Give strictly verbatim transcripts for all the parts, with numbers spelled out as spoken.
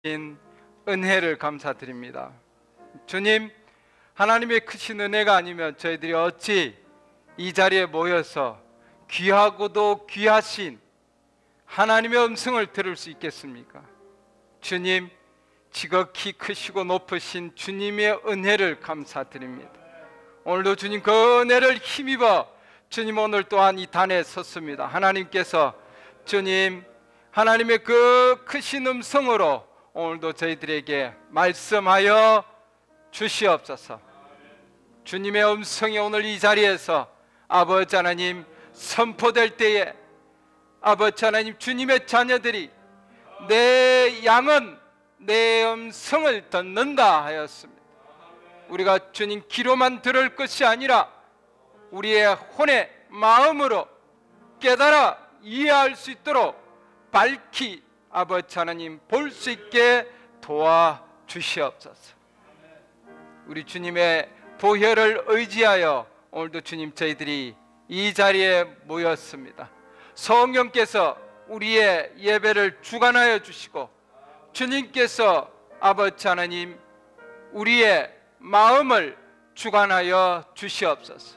은혜를 감사드립니다. 주님, 하나님의 크신 은혜가 아니면 저희들이 어찌 이 자리에 모여서 귀하고도 귀하신 하나님의 음성을 들을 수 있겠습니까? 주님, 지극히 크시고 높으신 주님의 은혜를 감사드립니다. 오늘도 주님 그 은혜를 힘입어 주님 오늘 또한 이 단에 섰습니다. 하나님께서 주님 하나님의 그 크신 음성으로 오늘도 저희들에게 말씀하여 주시옵소서. 주님의 음성이 오늘 이 자리에서 아버지 하나님 선포될 때에 아버지 하나님 주님의 자녀들이 내 양은 내 음성을 듣는다 하였습니다. 우리가 주님 귀로만 들을 것이 아니라 우리의 혼의 마음으로 깨달아 이해할 수 있도록 밝히 아버지 하나님 볼 수 있게 도와주시옵소서. 우리 주님의 보혈을 의지하여 오늘도 주님 저희들이 이 자리에 모였습니다. 성령께서 우리의 예배를 주관하여 주시고 주님께서 아버지 하나님 우리의 마음을 주관하여 주시옵소서.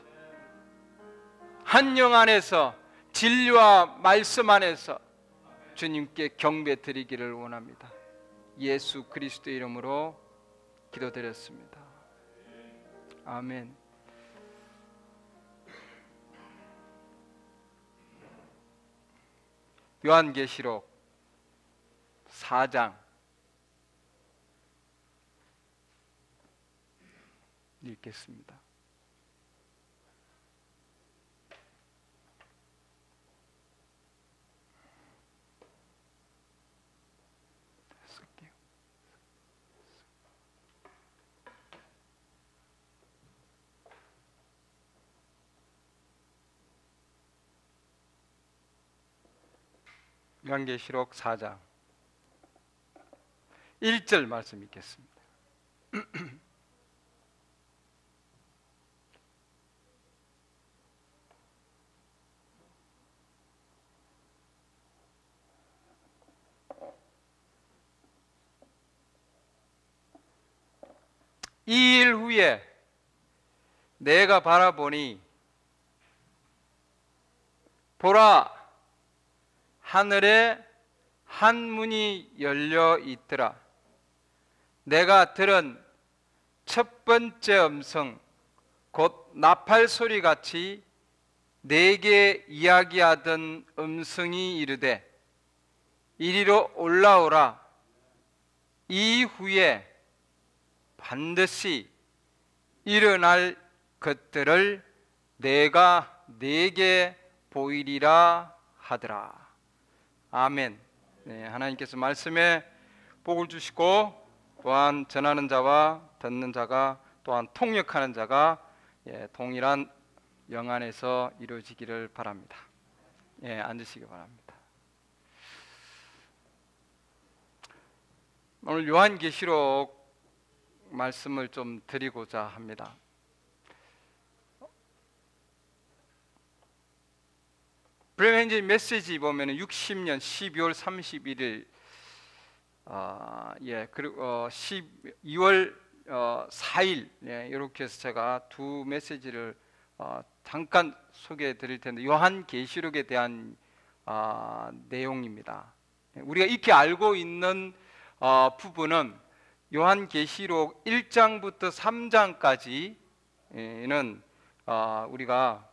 한 영 안에서 진리와 말씀 안에서 주님께 경배 드리기를 원합니다. 예수 그리스도 이름으로 기도드렸습니다. 아멘. 요한계시록 사 장 읽겠습니다. 요한계시록 사 장 일 절 말씀 읽겠습니다. 이 일 후에 내가 바라보니 보라 하늘에 한 문이 열려 있더라. 내가 들은 첫 번째 음성 곧 나팔 소리 같이 내게 이야기하던 음성이 이르되 이리로 올라오라. 이후에 반드시 일어날 것들을 내가 네게 보이리라 하더라. 아멘. 네, 하나님께서 말씀에 복을 주시고 또한 전하는 자와 듣는 자가 또한 통역하는 자가 예, 동일한 영 안에서 이루어지기를 바랍니다. 예, 앉으시기 바랍니다. 오늘 요한계시록 말씀을 좀 드리고자 합니다. 브레멘지 메시지 보면은 육십 년 십이월 삼십일일 어, 예 그리고 어, 십이월 어, 사일 예, 이렇게 해서 제가 두 메시지를 어, 잠깐 소개해 드릴 텐데 요한계시록에 대한 어, 내용입니다. 우리가 익히 알고 있는 어, 부분은 요한계시록 일 장부터 삼 장까지는 어, 우리가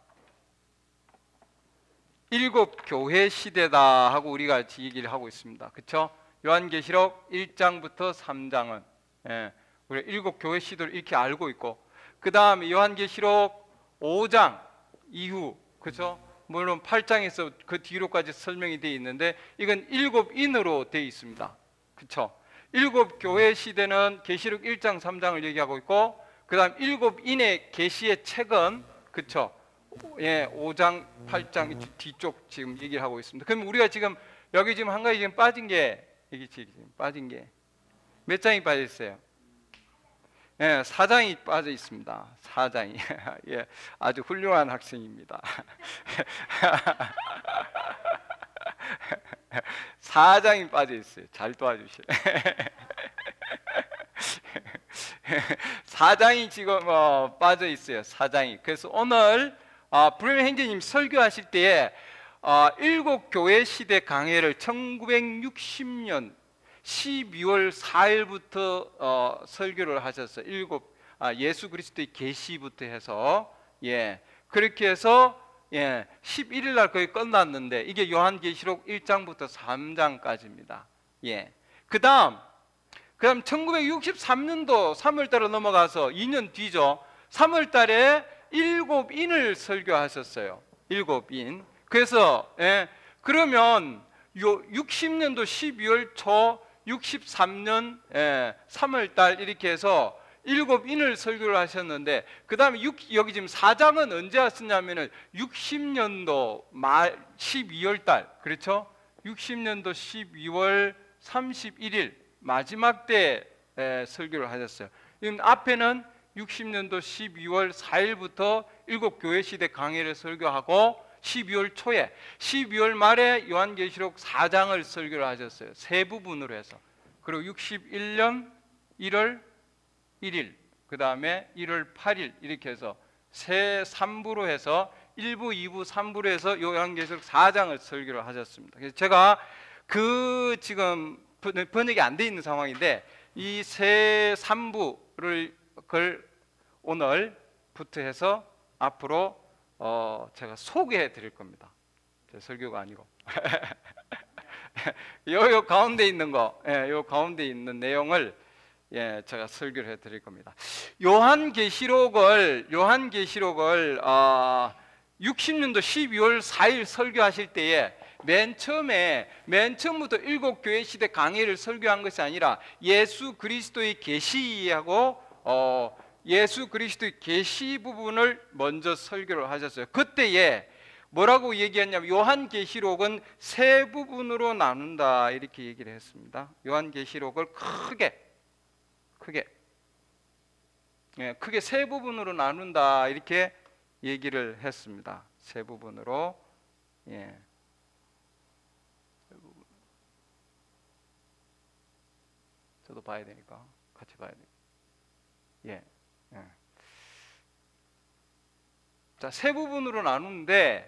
일곱 교회 시대다 하고 우리가 얘기를 하고 있습니다. 그렇죠? 요한계시록 일 장부터 삼 장은 예, 우리 일곱 교회 시대를 이렇게 알고 있고 그 다음에 요한계시록 오 장 이후 그렇죠? 물론 팔 장에서 그 뒤로까지 설명이 되어 있는데 이건 일곱 인으로 되어 있습니다. 그렇죠? 일곱 교회 시대는 계시록 일 장 삼 장을 얘기하고 있고 그 다음 일곱 인의 계시의 책은 그렇죠? 예, 오 장, 팔 장 뒤쪽 지금 얘기를 하고 있습니다. 그럼 우리가 지금 여기 지금 한 가지 지금 빠진 게 이게 지금 빠진 게 몇 장이 빠져 있어요? 예, 사 장이 빠져 있습니다. 사 장이 예, 아주 훌륭한 학생입니다. 사 장이 빠져 있어요. 잘 도와주세요. 사장이 지금 어, 빠져 있어요. 사장이. 그래서 오늘 어, 브레멘 형제님 설교하실 때에 어, 일곱 교회 시대 강해를 천구백육십 년 십이월 사일부터 어, 설교를 하셨어요. 일곱 아, 예수 그리스도의 계시부터 해서 예 그렇게 해서 예 십일일 날 거의 끝났는데 이게 요한계시록 일 장부터 삼 장까지입니다. 예 그다음 그다음 천구백육십삼 년도 삼월 달에 넘어가서 이 년 뒤죠. 삼월 달에 일곱 인을 설교하셨어요. 일곱 인. 그래서 예, 그러면 요 육십 년도 십이월 초 육십삼 년 예, 삼월 달 이렇게 해서 일곱 인을 설교를 하셨는데 그 다음에 여기 지금 사 장은 언제 하셨냐면은 육십 년도 말 십이월 달 그렇죠? 육십 년도 십이월 삼십일 일 마지막 때 에, 설교를 하셨어요. 앞에는 육십 년도 십이월 사일부터 일곱 교회 시대 강해를 설교하고 십이월 초에 십이월 말에 요한계시록 사 장을 설교를 하셨어요. 세 부분으로 해서. 그리고 육십일 년 일월 일일 그 다음에 일월 팔일 이렇게 해서 세 삼 부로 해서 일 부, 이 부, 삼 부로 해서 요한계시록 사 장을 설교를 하셨습니다. 그래서 제가 그 지금 번역이 안 돼 있는 상황인데 이 세 삼 부를 걸 오늘부터 해서 앞으로 어 제가 소개해 드릴 겁니다. 제 설교가 아니고 요, 요 가운데 있는 거, 예, 요 가운데 있는 내용을 예, 제가 설교를 해 드릴 겁니다. 요한계시록을 요한계시록을 어, 육십 년도 십이월 사일 설교하실 때에 맨 처음에 맨 처음부터 일곱 교회 시대 강해를 설교한 것이 아니라 예수 그리스도의 계시하고 어, 예수 그리스도의 계시 부분을 먼저 설교를 하셨어요. 그때에 뭐라고 얘기했냐면 요한계시록은 세 부분으로 나눈다 이렇게 얘기를 했습니다. 요한계시록을 크게 크게 예, 크게 세 부분으로 나눈다 이렇게 얘기를 했습니다. 세 부분으로 예. 저도 봐야 되니까 같이 봐야 돼요. 예. 예. 자, 세 부분으로 나누는데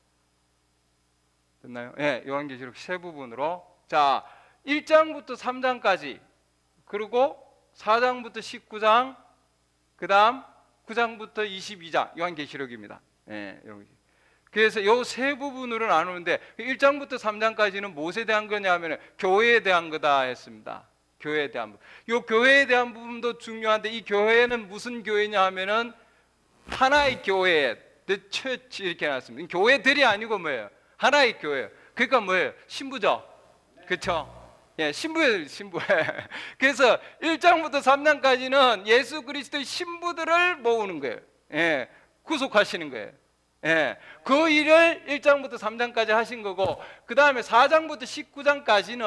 됐나요? 예, 요한계시록 세 부분으로. 자, 일 장부터 삼 장까지 그리고 사 장부터 십구 장 그다음 구 장부터 이십이 장 요한계시록입니다. 예, 여기. 그래서 요 세 부분으로 나누는데 일 장부터 삼 장까지는 무엇에 대한 거냐면 교회에 대한 거다 했습니다. 교회에 대한 부분. 요 교회에 대한 부분도 중요한데 이 교회는 무슨 교회냐 하면은 하나의 교회, the church 이렇게 나왔습니다. 교회들이 아니고 뭐예요? 하나의 교회예요. 그러니까 뭐예요? 신부죠. 그렇죠? 예, 신부예요, 신부. 그래서 일 장부터 삼 장까지는 예수 그리스도의 신부들을 모으는 거예요. 예, 구속하시는 거예요. 예, 그 일을 일 장부터 삼 장까지 하신 거고 그 다음에 사 장부터 십구 장까지는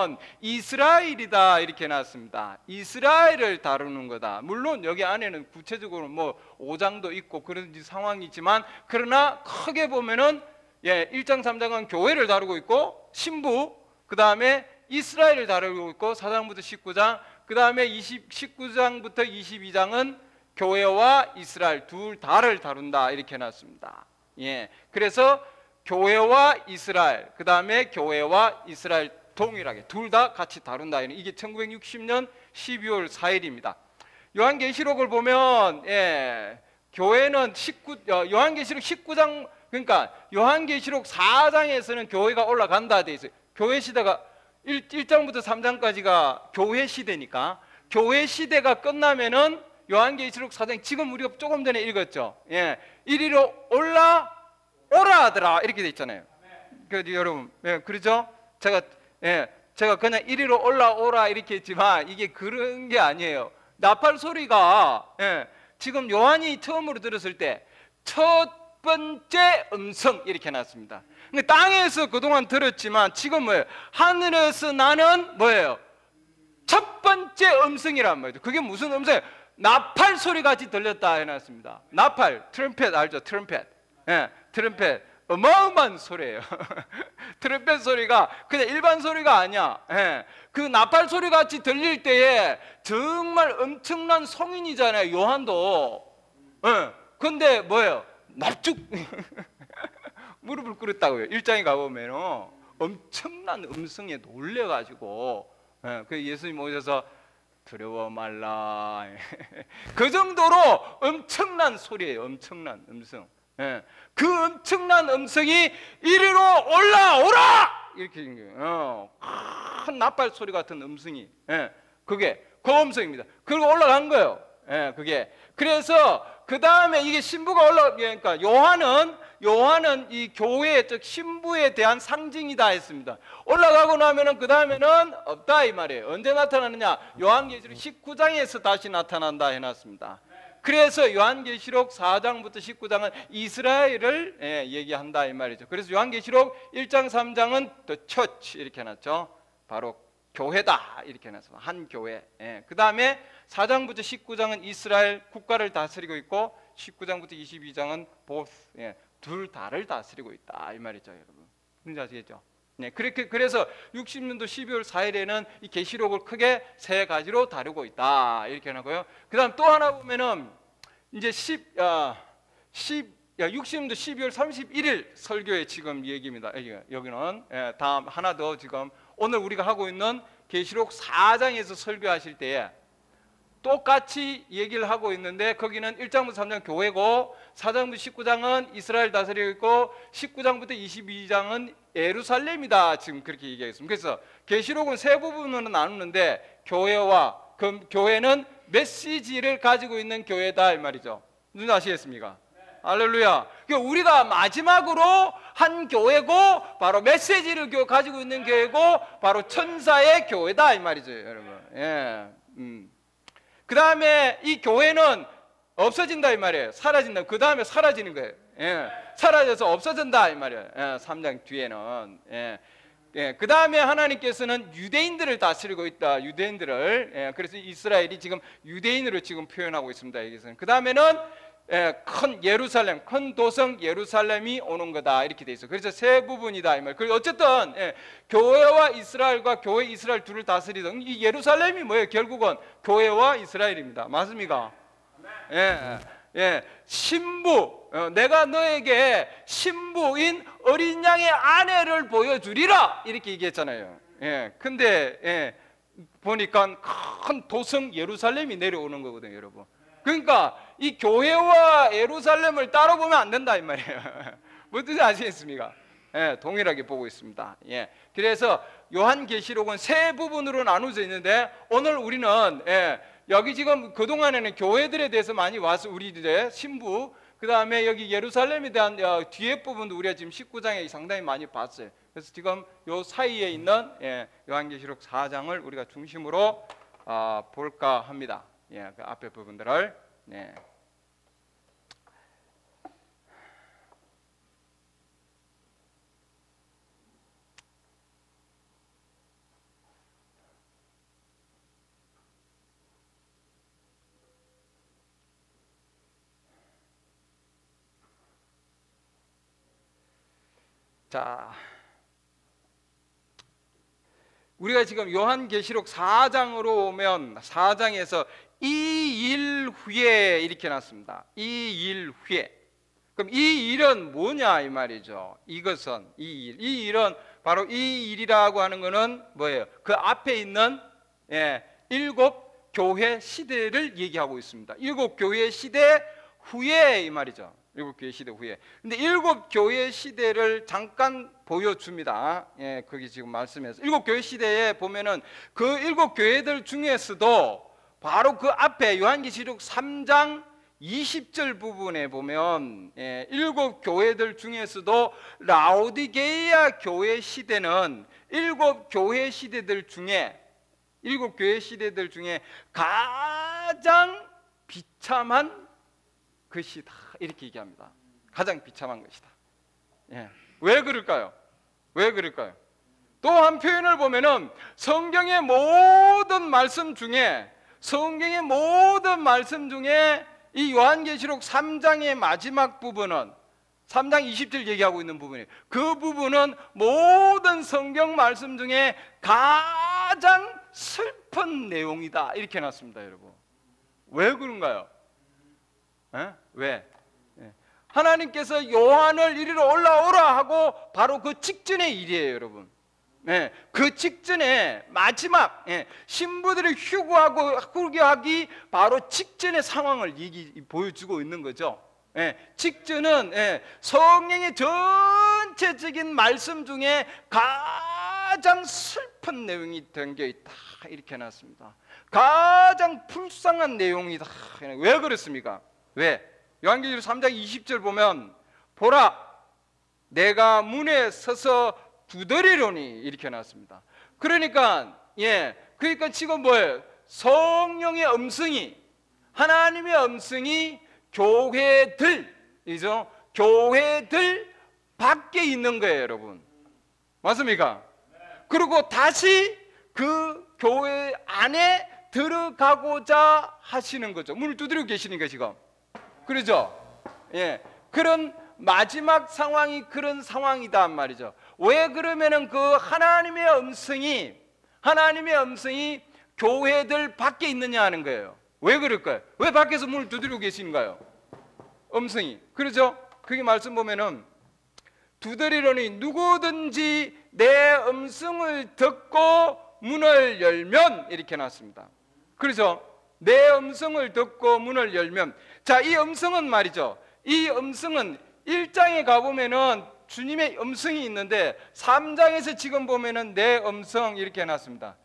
이스라엘이다 이렇게 나왔습니다. 이스라엘을 다루는 거다. 물론 여기 안에는 구체적으로 뭐 오 장도 있고 그런 상황이지만 그러나 크게 보면은 예, 일 장 삼 장은 교회를 다루고 있고 신부 그 다음에 이스라엘을 다루고 있고 사 장부터 십구 장 그 다음에 십구 장부터 이십이 장은 교회와 이스라엘 둘 다를 다룬다 이렇게 해놨습니다. 예, 그래서 교회와 이스라엘 그 다음에 교회와 이스라엘 동일하게 둘 다 같이 다룬다. 이게 천구백육십 년 십이월 사일입니다. 요한계시록을 보면 예, 교회는 십구 요한계시록 십구 장 그러니까 요한계시록 사 장에서는 교회가 올라간다 돼 있어요. 교회 시대가 일 장부터 삼 장까지가 교회 시대니까 교회 시대가 끝나면은 요한계시록 사 장 지금 우리가 조금 전에 읽었죠. 예, 이리로 올라 오라 하더라 이렇게 돼 있잖아요. 그 여러분, 예, 그렇죠? 제가 예, 제가 그냥 이리로 올라오라 이렇게 했지만 이게 그런 게 아니에요. 나팔 소리가 예, 지금 요한이 처음으로 들었을 때 첫 번째 음성 이렇게 나왔습니다. 그러니까 땅에서 그동안 들었지만 지금 뭐예요? 하늘에서 나는 뭐예요? 첫 번째 음성이란 말이죠. 그게 무슨 음성이에요? 나팔 소리 같이 들렸다 해놨습니다. 나팔, 트럼펫 알죠? 트럼펫. 예, 트럼펫. 어마어마한 소리예요. 트럼펫 소리가 그냥 일반 소리가 아니야. 예. 그 나팔 소리 같이 들릴 때에 정말 엄청난 성인이잖아요, 요한도. 예. 근데 뭐예요? 납죽 무릎을 꿇었다고요. 일 장에 가보면 엄청난 음성에 놀래가지고, 예. 그 예수님 오셔서 두려워 말라 그 정도로 엄청난 소리예요. 엄청난 음성. 예. 그 엄청난 음성이 이리로 올라오라 이렇게 어, 큰 나팔 소리 같은 음성이, 예. 그게 그 음성입니다. 그리고 올라간 거예요. 예, 그게 그래서 그 다음에 이게 신부가 올라 그러니까 요한은 요한은 이 교회 즉 신부에 대한 상징이다 했습니다. 올라가고 나면은 그 다음에는 없다 이 말이에요. 언제 나타나느냐? 요한계시록 십구 장에서 다시 나타난다 해놨습니다. 그래서 요한계시록 사 장부터 십구 장은 이스라엘을 예, 얘기한다 이 말이죠. 그래서 요한계시록 일 장 삼 장은 The Church 이렇게 해놨죠. 바로 교회다 이렇게 해놨습니다. 한 교회. 예. 그 다음에 사 장부터 십구 장은 이스라엘 국가를 다스리고 있고 십구 장부터 이십이 장은 both 예, 둘 다를 다스리고 있다 이 말이죠, 여러분. 뭔지 아시겠죠? 네, 그렇게 그래서 육십 년도 십이월 사일에는 이 계시록을 크게 세 가지로 다루고 있다 이렇게 하고요. 그다음 또 하나 보면은 이제 십, 아, 십, 야, 육십 년도 십이월 삼십일일 설교의 지금 얘기입니다. 여기는 예, 다음 하나 더 지금 오늘 우리가 하고 있는 계시록 사 장에서 설교하실 때에 똑같이 얘기를 하고 있는데 거기는 일 장부터 삼 장 교회고 사 장부터 십구 장은 이스라엘 다스리고 있고 십구 장부터 이십이 장은 예루살렘이다 지금 그렇게 얘기하겠습니다. 그래서 계시록은 세 부분으로 나누는데 교회와 그 교회는 메시지를 가지고 있는 교회다 이 말이죠. 무슨 아시겠습니까? 네. 할렐루야. 그러니까 우리가 마지막으로 한 교회고 바로 메시지를 가지고 있는 교회고 바로 천사의 교회다 이 말이죠, 여러분. 예. 음. 그 다음에 이 교회는 없어진다 이 말이에요. 사라진다. 그 다음에 사라지는 거예요. 예. 사라져서 없어진다 이 말이에요. 예. 삼 장 뒤에는. 예. 예. 그 다음에 하나님께서는 유대인들을 다스리고 있다. 유대인들을. 예. 그래서 이스라엘이 지금 유대인으로 지금 표현하고 있습니다. 여기서는. 그 다음에는 예, 큰 예루살렘, 큰 도성 예루살렘이 오는 거다 이렇게 돼 있어요. 그래서 세 부분이다 이 말. 그리고 어쨌든 예, 교회와 이스라엘과 교회 이스라엘 둘을 다스리던 이 예루살렘이 뭐예요? 결국은 교회와 이스라엘입니다. 맞습니까? 예, 예, 신부, 어, 내가 너에게 신부인 어린 양의 아내를 보여주리라 이렇게 얘기했잖아요. 예, 근데 예, 보니까 큰 도성 예루살렘이 내려오는 거거든요, 여러분. 그러니까 이 교회와 예루살렘을 따로 보면 안 된다 이 말이에요. 무슨 뜻인지 아시겠습니까? 예, 동일하게 보고 있습니다. 예, 그래서 요한계시록은 세 부분으로 나누어져 있는데 오늘 우리는 예, 여기 지금 그 동안에는 교회들에 대해서 많이 와서 우리들의 신부, 그 다음에 여기 예루살렘에 대한 어, 뒤에 부분도 우리가 지금 십구 장에 상당히 많이 봤어요. 그래서 지금 요 사이에 있는 예, 요한계시록 사 장을 우리가 중심으로 어, 볼까 합니다. 예, 그 앞에 부분들을 네. 자, 우리가 지금 요한계시록 사 장으로 오면 사 장에서 이 일 후에 이렇게 놨습니다. 이 일 후에. 그럼 이 일은 뭐냐 이 말이죠. 이것은 이 일. 이 일은 바로 이 일이라고 하는 것은 뭐예요? 그 앞에 있는 예, 일곱 교회 시대를 얘기하고 있습니다. 일곱 교회 시대 후에 이 말이죠. 일곱 교회 시대 후에. 근데 일곱 교회 시대를 잠깐 보여줍니다. 예, 거기 지금 말씀에서 일곱 교회 시대에 보면은 그 일곱 교회들 중에서도 바로 그 앞에 요한계시록 삼 장 이십 절 부분에 보면 예, 일곱 교회들 중에서도 라오디게이아 교회 시대는 일곱 교회 시대들 중에 일곱 교회 시대들 중에 가장 비참한 것이다 이렇게 얘기합니다. 가장 비참한 것이다. 예. 왜 그럴까요? 왜 그럴까요? 또 한 표현을 보면은 성경의 모든 말씀 중에 성경의 모든 말씀 중에 이 요한계시록 삼 장의 마지막 부분은 삼 장 이십 절 얘기하고 있는 부분이에요. 그 부분은 모든 성경 말씀 중에 가장 슬픈 내용이다 이렇게 해놨습니다. 여러분, 왜 그런가요? 에? 왜? 예. 하나님께서 요한을 이리로 올라오라 하고 바로 그 직전의 일이에요. 여러분, 예. 그 직전에 마지막, 예. 신부들이 휴거하고 후교하기 바로 직전의 상황을 얘기, 보여주고 있는 거죠. 예, 직전은 예, 성령의 전체적인 말씀 중에 가장 슬픈 내용이 담겨 있다 이렇게 해놨습니다. 가장 불쌍한 내용이다. 왜 그렇습니까? 왜? 요한계시록 삼 장 이십 절 보면 보라 내가 문에 서서 두드리려니 이렇게 해놨습니다. 그러니까 예, 그러니까 지금 뭐예요? 성령의 음성이, 하나님의 음성이 교회들이죠. 교회들 밖에 있는 거예요, 여러분. 맞습니까? 그리고 다시 그 교회 안에 들어가고자 하시는 거죠. 문을 두드리고 계시니까 지금. 그러죠? 예. 그런 마지막 상황이 그런 상황이다 말이죠. 왜 그러면은 그 하나님의 음성이 하나님의 음성이 교회들 밖에 있느냐 하는 거예요. 왜 그럴까요? 왜 밖에서 문을 두드리고 계신가요? 음성이. 그렇죠? 그게 말씀 보면은 두드리려니 누구든지 내 음성을 듣고 문을 열면 이렇게 놨습니다. 그렇죠? 내 음성을 듣고 문을 열면, 자, 이 음성은 말이죠. 이 음성은 일 장에 가보면은 주님의 음성이 있는데 삼 장에서 지금 보면은 내 음성 이렇게 해놨습니다.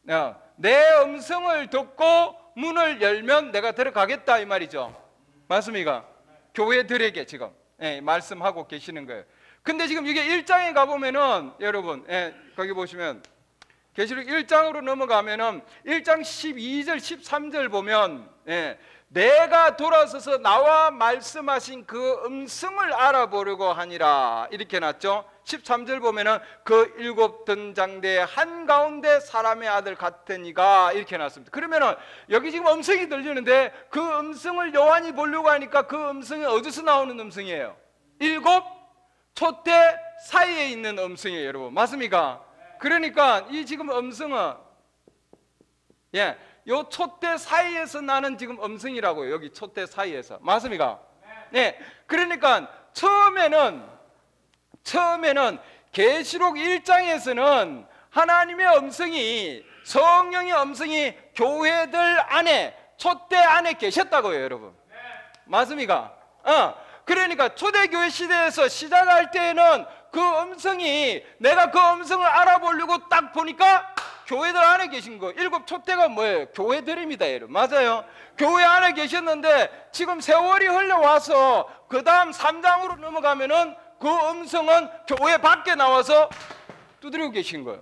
내 음성을 듣고 문을 열면 내가 들어가겠다 이 말이죠. 맞습니까? 교회들에게 지금 예, 말씀하고 계시는 거예요. 근데 지금 이게 일 장에 가보면은 여러분 예, 거기 보시면 계시록 일 장으로 넘어가면은 일 장 십이 절 십삼 절 보면 예, 내가 돌아서서 나와 말씀하신 그 음성을 알아보려고 하니라 이렇게 놨죠. 십삼 절 보면은 그 일곱 등장대 한가운데 사람의 아들 같은 이가 이렇게 놨습니다. 그러면은 여기 지금 음성이 들리는데 그 음성을 요한이 보려고 하니까 그 음성이 어디서 나오는 음성이에요? 일곱 촛대 사이에 있는 음성이에요, 여러분. 맞습니까? 그러니까 이 지금 음성은 예, 요 촛대 사이에서 나는 지금 음성이라고요. 여기 촛대 사이에서. 맞습니까? 네. 그러니까 처음에는 처음에는 계시록 일 장에서는 하나님의 음성이, 성령의 음성이 교회들 안에, 촛대 안에 계셨다고요, 여러분. 맞습니까? 어. 그러니까 초대교회 시대에서 시작할 때에는 그 음성이, 내가 그 음성을 알아보려고 딱 보니까 교회들 안에 계신 거. 일곱 촛대가 뭐예요? 교회들입니다, 여러분. 맞아요. 교회 안에 계셨는데 지금 세월이 흘러와서 그 다음 삼 장으로 넘어가면은 그 음성은 교회 밖에 나와서 두드리고 계신 거예요.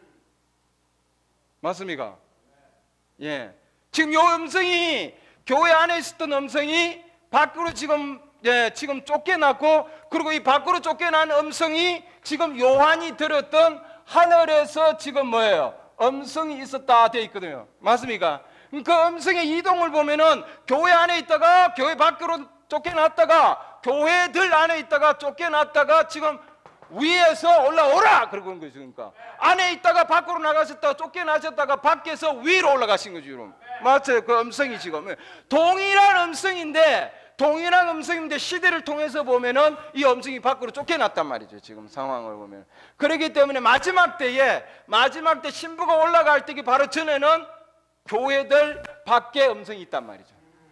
맞습니까? 예. 지금 요 음성이, 교회 안에 있었던 음성이 밖으로 지금 예, 지금 쫓겨났고, 그리고 이 밖으로 쫓겨난 음성이 지금 요한이 들었던 하늘에서 지금 뭐예요? 음성이 있었다 되어 있거든요. 맞습니까? 그 음성의 이동을 보면은 교회 안에 있다가 교회 밖으로 쫓겨났다가 교회들 안에 있다가 쫓겨났다가 지금 위에서 올라오라 그러고 있는 거죠. 그러니까 안에 있다가 밖으로 나가셨다가 쫓겨나셨다가 밖에서 위로 올라가신 거죠, 여러분. 맞아요. 그 음성이 지금 동일한 음성인데 동일한 음성인데 시대를 통해서 보면은 이 음성이 밖으로 쫓겨났단 말이죠. 지금 상황을 보면. 그렇기 때문에 마지막 때에 마지막 때 신부가 올라갈 때기 바로 전에는 교회들 밖에 음성이 있단 말이죠.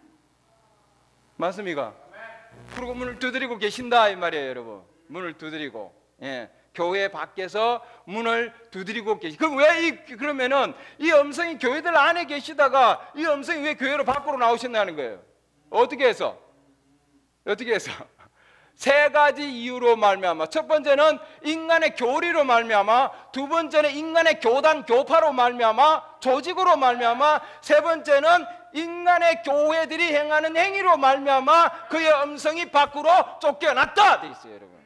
맞습니까? 그리고 문을 두드리고 계신다 이 말이에요, 여러분. 문을 두드리고. 예. 교회 밖에서 문을 두드리고 계시. 그럼 왜 이 그러면은 이 음성이 교회들 안에 계시다가 이 음성이 왜 교회로 밖으로 나오셨나는 거예요? 어떻게 해서? 어떻게 해서? 세 가지 이유로 말미암아. 첫 번째는 인간의 교리로 말미암아, 두 번째는 인간의 교단 교파로 말미암아, 조직으로 말미암아, 세 번째는 인간의 교회들이 행하는 행위로 말미암아 그의 음성이 밖으로 쫓겨났다 돼 있어요, 여러분.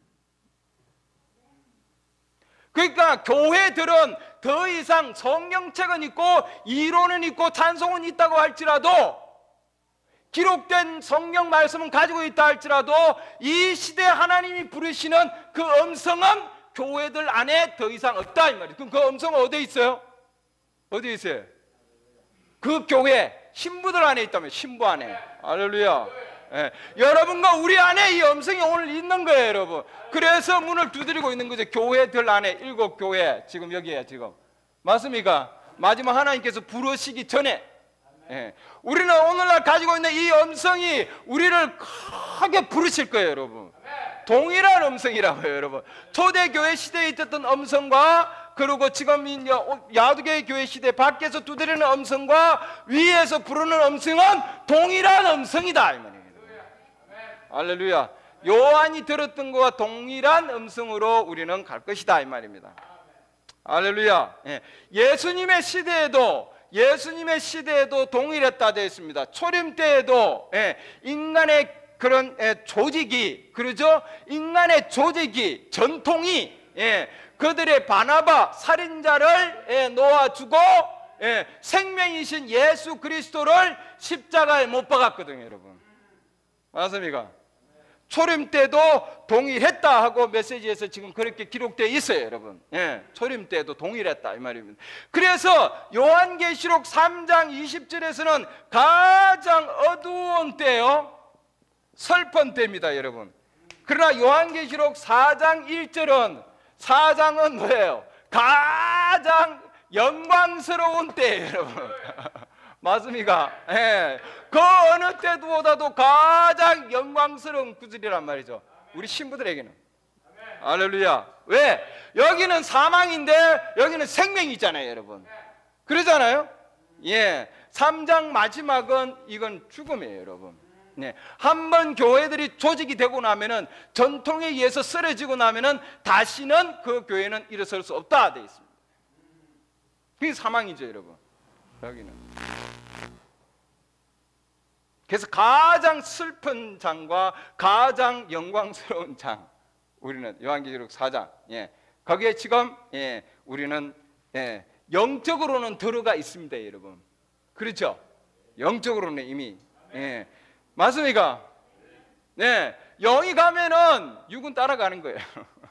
그러니까 교회들은 더 이상 성경책은 있고 이론은 있고 찬송은 있다고 할지라도 기록된 성경 말씀은 가지고 있다 할지라도 이 시대 하나님이 부르시는 그 음성은 교회들 안에 더 이상 없다 이 말이에요. 그럼 그 음성은 어디에 있어요? 어디에 있어요? 그 교회 신부들 안에 있다면 신부 안에. 할렐루야. 예. 여러분과 우리 안에 이 음성이 오늘 있는 거예요, 여러분. 그래서 문을 두드리고 있는 거죠. 교회들 안에 일곱 교회 지금 여기에 지금 맞습니까? 마지막 하나님께서 부르시기 전에 예. 우리는 오늘날 가지고 있는 이 음성이 우리를 크게 부르실 거예요, 여러분. 동일한 음성이라고요, 여러분. 초대교회 시대에 있었던 음성과 그리고 지금 야두개 교회 시대 밖에서 두드리는 음성과 위에서 부르는 음성은 동일한 음성이다 이 말이에요. 할렐루야. 요한이 들었던 것과 동일한 음성으로 우리는 갈 것이다 이 말입니다. 할렐루야. 예. 예수님의 시대에도 예수님의 시대에도 동일했다 되어 있습니다. 초림 때에도 예, 인간의 그런 예, 조직이 그러죠? 인간의 조직이 전통이 예, 그들의 바나바 살인자를 예, 놓아주고 예, 생명이신 예수 그리스도를 십자가에 못 박았거든요, 여러분. 맞습니까? 초림 때도 동일했다 하고 메시지에서 지금 그렇게 기록되어 있어요, 여러분. 예, 초림 때도 동일했다 이 말입니다. 그래서 요한계시록 삼 장 이십 절에서는 가장 어두운 때요, 슬픈 때입니다, 여러분. 그러나 요한계시록 사 장 일 절은 사 장은 뭐예요? 가장 영광스러운 때예요, 여러분. 맞습니까? 예. 그 어느 때보다도 가장 영광스러운 구절이란 말이죠. 우리 신부들에게는. 할렐루야. 왜? 여기는 사망인데 여기는 생명이잖아요, 여러분. 그러잖아요? 예. 삼 장 마지막은 이건 죽음이에요, 여러분. 네. 한번 교회들이 조직이 되고 나면은 전통에 의해서 쓰러지고 나면은 다시는 그 교회는 일어설 수 없다 되어 있습니다. 그게 사망이죠, 여러분. 여기는. 그래서 가장 슬픈 장과 가장 영광스러운 장, 우리는 요한계시록 사 장, 예, 거기에 지금 예, 우리는 예, 영적으로는 들어가 있습니다, 여러분. 그렇죠? 영적으로는 이미 예, 맞습니까? 네, 영이 가면은 육은 따라가는 거예요.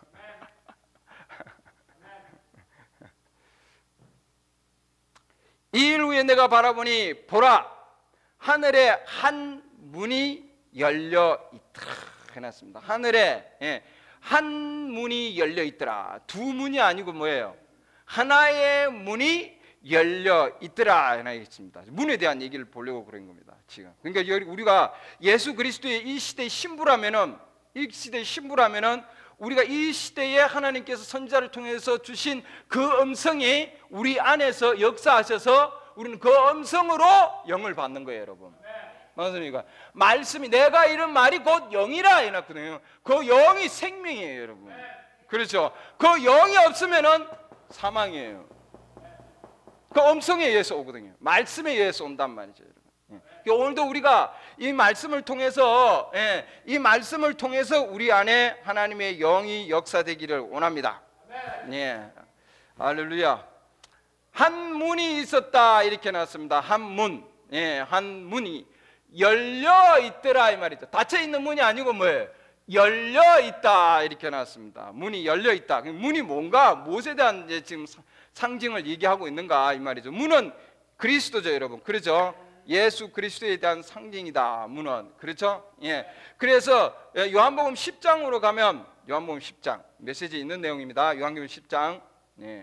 이 일 후에 내가 바라보니 보라, 하늘에 한 문이 열려 있더라 해놨습니다. 하늘에 예, 한 문이 열려 있더라. 두 문이 아니고 뭐예요? 하나의 문이 열려 있더라 해놨습니다. 문에 대한 얘기를 보려고 그런 겁니다. 지금. 그러니까 우리가 예수 그리스도의 이 시대의 신부라면은, 이 시대의 신부라면은 우리가 이 시대에 하나님께서 선지자를 통해서 주신 그 음성이 우리 안에서 역사하셔서 우리는 그 음성으로 영을 받는 거예요, 여러분. 맞습니까? 말씀이 내가 이런 말이 곧 영이라 해놨거든요. 그 영이 생명이에요, 여러분. 그렇죠? 그 영이 없으면은 사망이에요. 그 음성에 의해서 오거든요. 말씀에 의해서 온단 말이죠, 여러분. 예. 오늘도 우리가 이 말씀을 통해서 예, 이 말씀을 통해서 우리 안에 하나님의 영이 역사되기를 원합니다. 예. 할렐루야. 한 문이 있었다 이렇게 나왔습니다. 한 문, 예, 한 문이 열려 있더라 이 말이죠. 닫혀 있는 문이 아니고 뭐예요? 열려 있다 이렇게 나왔습니다. 문이 열려 있다. 문이 뭔가 무엇에 대한 이제 지금 상징을 얘기하고 있는가 이 말이죠. 문은 그리스도죠, 여러분. 그렇죠? 예수 그리스도에 대한 상징이다. 문은 그렇죠? 예. 그래서 요한복음 십 장으로 가면 요한복음 십 장 메시지에 있는 내용입니다. 요한복음 십 장. 예.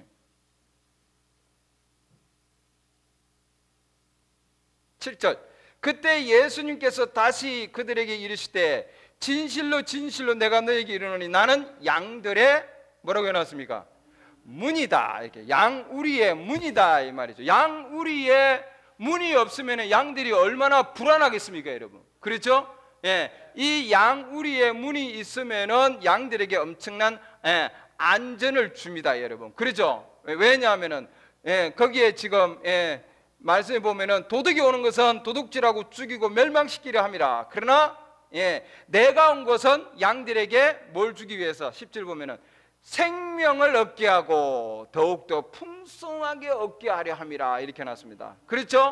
칠 절. 그때 예수님께서 다시 그들에게 이르시되 진실로 진실로 내가 너에게 이르노니 나는 양들의 뭐라고 해놨습니까? 문이다. 이렇게 양우리의 문이다 이 말이죠. 양우리의 문이 없으면 양들이 얼마나 불안하겠습니까, 여러분? 그렇죠? 예, 이 양우리의 문이 있으면은 양들에게 엄청난 예, 안전을 줍니다, 여러분. 그렇죠? 왜냐하면은 예, 거기에 지금 예, 말씀에 보면은 도둑이 오는 것은 도둑질하고 죽이고 멸망시키려 함이라. 그러나 예, 내가 온 것은 양들에게 뭘 주기 위해서? 십 절 보면은 생명을 얻게 하고 더욱더 풍성하게 얻게 하려 함이라 이렇게 놨습니다. 그렇죠?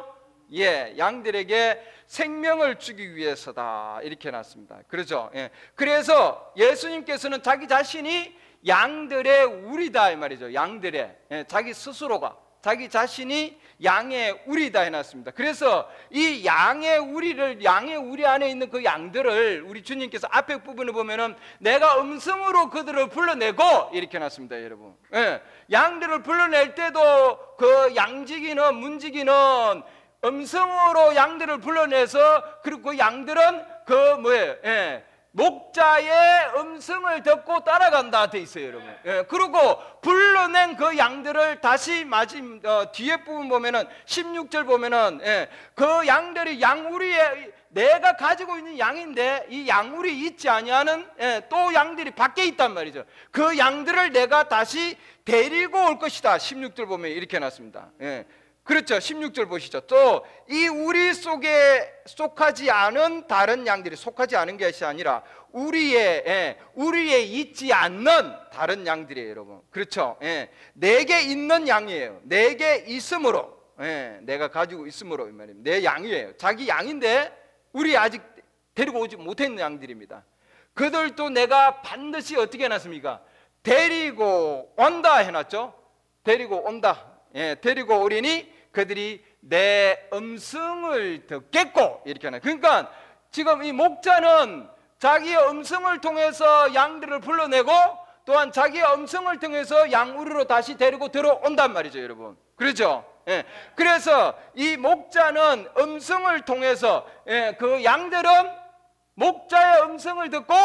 예, 양들에게 생명을 주기 위해서다 이렇게 해놨습니다. 그렇죠? 예. 그래서 예수님께서는 자기 자신이 양들의 우리다 이 말이죠. 양들의, 예, 자기 스스로가 자기 자신이 양의 우리다 해놨습니다. 그래서 이 양의 우리를, 양의 우리 안에 있는 그 양들을 우리 주님께서 앞에 부분을 보면은 내가 음성으로 그들을 불러내고 이렇게 해놨습니다, 여러분. 예, 양들을 불러낼 때도 그 양지기는, 문지기는 음성으로 양들을 불러내서, 그리고 그 양들은 그 뭐예요? 예, 목자의 음성을 듣고 따라간다 돼 있어요, 여러분. 예, 그리고 불러낸 그 양들을 다시 마지막 어, 뒤에 부분 보면은 십육 절 보면은, 예, 그 양들이 양우리에, 내가 가지고 있는 양인데 이 양우리 있지 아니하는, 예, 또 양들이 밖에 있단 말이죠. 그 양들을 내가 다시 데리고 올 것이다. 십육 절 보면 이렇게 해놨습니다. 예. 그렇죠. 십육 절 보시죠. 또 이 우리 속에 속하지 않은 다른 양들이, 속하지 않은 것이 아니라 우리의, 예, 우리에 있지 않는 다른 양들이에요, 여러분. 그렇죠. 예, 내게 있는 양이에요. 내게 있으므로, 예, 내가 가지고 있으므로 이 말입니다. 내 양이에요. 자기 양인데 우리 아직 데리고 오지 못했는 양들입니다. 그들도 내가 반드시 어떻게 해놨습니까? 데리고 온다 해놨죠. 데리고 온다. 예, 데리고 오리니 그들이 내 음성을 듣겠고 이렇게 하나. 그러니까 지금 이 목자는 자기의 음성을 통해서 양들을 불러내고 또한 자기의 음성을 통해서 양우리로 다시 데리고 들어온단 말이죠, 여러분. 그렇죠? 예. 그래서 이 목자는 음성을 통해서, 예, 그 양들은 목자의 음성을 듣고